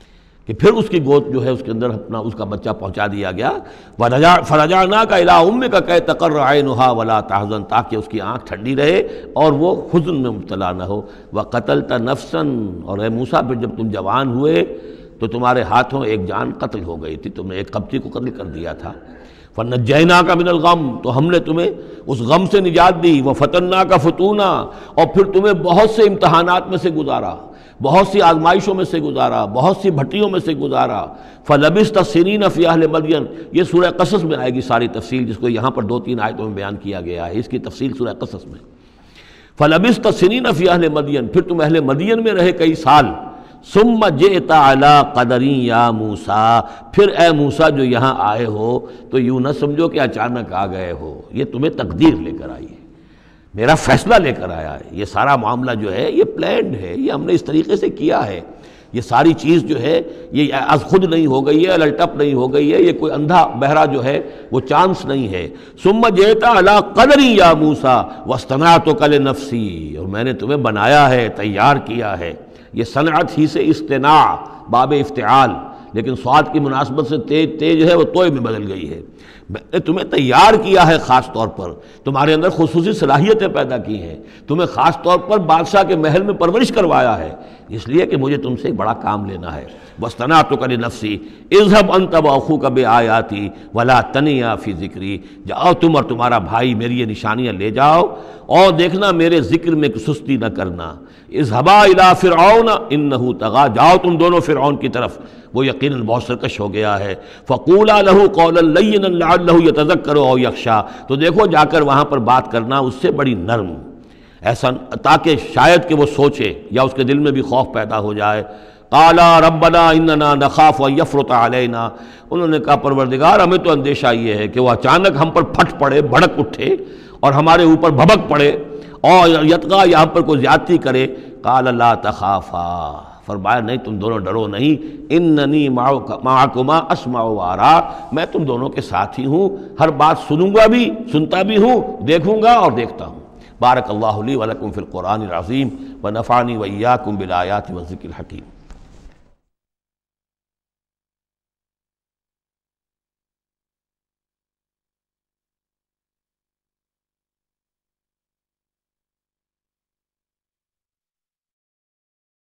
کہ پھر اس کی گود جو ہے اس کے اندر اپنا اس کا بچہ پہنچا دیا گیا. فَرَجَعْنَاكَ إِلَىٰ أُمِّكَ كَيْ تَقَرَّ عَيْنُهَا وَلَا تَحْزَنْ، تاکہ اس کی آنکھ ٹھنڈی رہے اور وہ حزن میں مبتلا نہ ہو. وَقَتَلْتَ نَفْسًا، اور اے موسیٰ پھر جب تم جوان ہوئے تو تمہارے ہاتھوں ایک جان قتل ہو گئی تھی، تم نے ایک قبطی کو قتل کر دیا تھا. فَنَجَّيْنَاكَ مِنَ الْغَمِّ، تو ہم نے تمہیں اس غم سے نجات دی. وَفَتَنَّاكَ فُتُونًا، اور پھر تمہیں بہت سے امتحانات میں سے گزارا، بہت سی آزمائشوں میں سے گزارا، بہت سی بھٹیوں میں سے گزارا. فَلَبِثْتَ سِنِينَ فِي أَهْلِ مَدْيَنَ، یہ سورہ قصص میں آئے گی ساری تفصیل، جس کو یہاں پر دو تین آیتوں میں بیان کیا گیا ہے، اس کی تفصیل سورہ قصص میں. فَلَبِثْتَ سِنِينَ فِي أَهْلِ مَدْيَنَ، پھر تم اہل مدین میں رہے کئی سال. ثُمَّ جِئْتَ عَلَىٰ قَدَرٍ يَا مُوسَىٰ، پھر اے موسیٰ جو یہاں آئے ہو تو یوں نہ سمجھو کہ اچانک آ گئے ہو، یہ تمہیں تقدیر لے کر آئی ہے، میرا فیصلہ لے کر آیا ہے. یہ سارا معاملہ جو ہے یہ پلانڈ ہے، یہ ہم نے اس طریقے سے کیا ہے. یہ ساری چیز جو ہے یہ از خود نہیں ہو گئی ہے، الٹپ نہیں ہو گئی ہے، یہ کوئی اندھا بہرا جو ہے وہ چانس نہیں ہے. ثُمَّ جِئْتَ عَلَىٰ قَدَرٍ يَا مُوسَىٰ وَاصْطَنَعْتُكَ لِنَفْسِي، اور میں نے تمہیں بنایا ہے، تیار کیا ہے. یہ صنعت ہی سے اصطناع باب افتعال، لیکن صاد کی مناسبت سے تیج تیج ہے وہ توئے میں بدل گئی ہے. میں نے تمہیں تیار کیا ہے، خاص طور پر تمہارے اندر خصوصی صلاحیتیں پیدا کی ہیں، تمہیں خاص طور پر بادشاہ کے محل میں پرورش کروایا ہے، اس لیے کہ مجھے تم سے ایک بڑا کام لینا ہے. وَاصْطَنَعْتُكَ لِنَفْسِي اذْهَبْ أَنْتَ وَأَخُوكَ بِآيَاتِي وَلَا تَنِيَا فِي ذِكْرِي، جاؤ تم اور تمہارا بھائی میری یہ نشانیاں لے جاؤ اور دیکھنا میرے ذکر میں سستی نہ کرنا. اذهبا إلى فرعون إنه طغى، جاؤ تم دونوں فرعون کی طرف، وہ یقیناً بہت سرکش ہو گیا ہے. فَقُولَا لَهُ قَوْلًا لَيِّنًا لَعَلَّهُ يَتَذَكَّرُ أَوْ يَخْشَىٰ، تو دیکھو جا کر وہاں پر بات کرنا اس سے بڑی نرم، ایسا تاکہ شاید کہ وہ سوچے یا اس کے دل میں بھی خوف پیدا ہو جائے. قَالَا رَبَّنَا إِنَّنَا نَخَافُ أَن يَفْرُطَ عَلَيْنَا، انہوں نے کہا پروردگار ہمیں تو اندیشہ یہ ہے کہ وہ اچانک ہم پر پھٹ پڑے، بھڑک اٹھے اور ہمارے اوپر بھبک پڑے اور یطغیٰ یہاں پر کوئی زیادتی کرے. قَالَ لَا تَخَافَا فرمایا نہیں تم دونوں ڈرو نہیں، اننی معکما اسمع و ارا، میں تم دونوں کے ساتھ ہی ہوں، ہر بات سنوں گا بھی، سنتا بھی ہوں، دیکھوں گا اور دیکھتا ہوں۔ بارک اللہ لی ولکم فی القرآن العظیم ونفعنی وإیاکم بالآیات والذکر الحکیم۔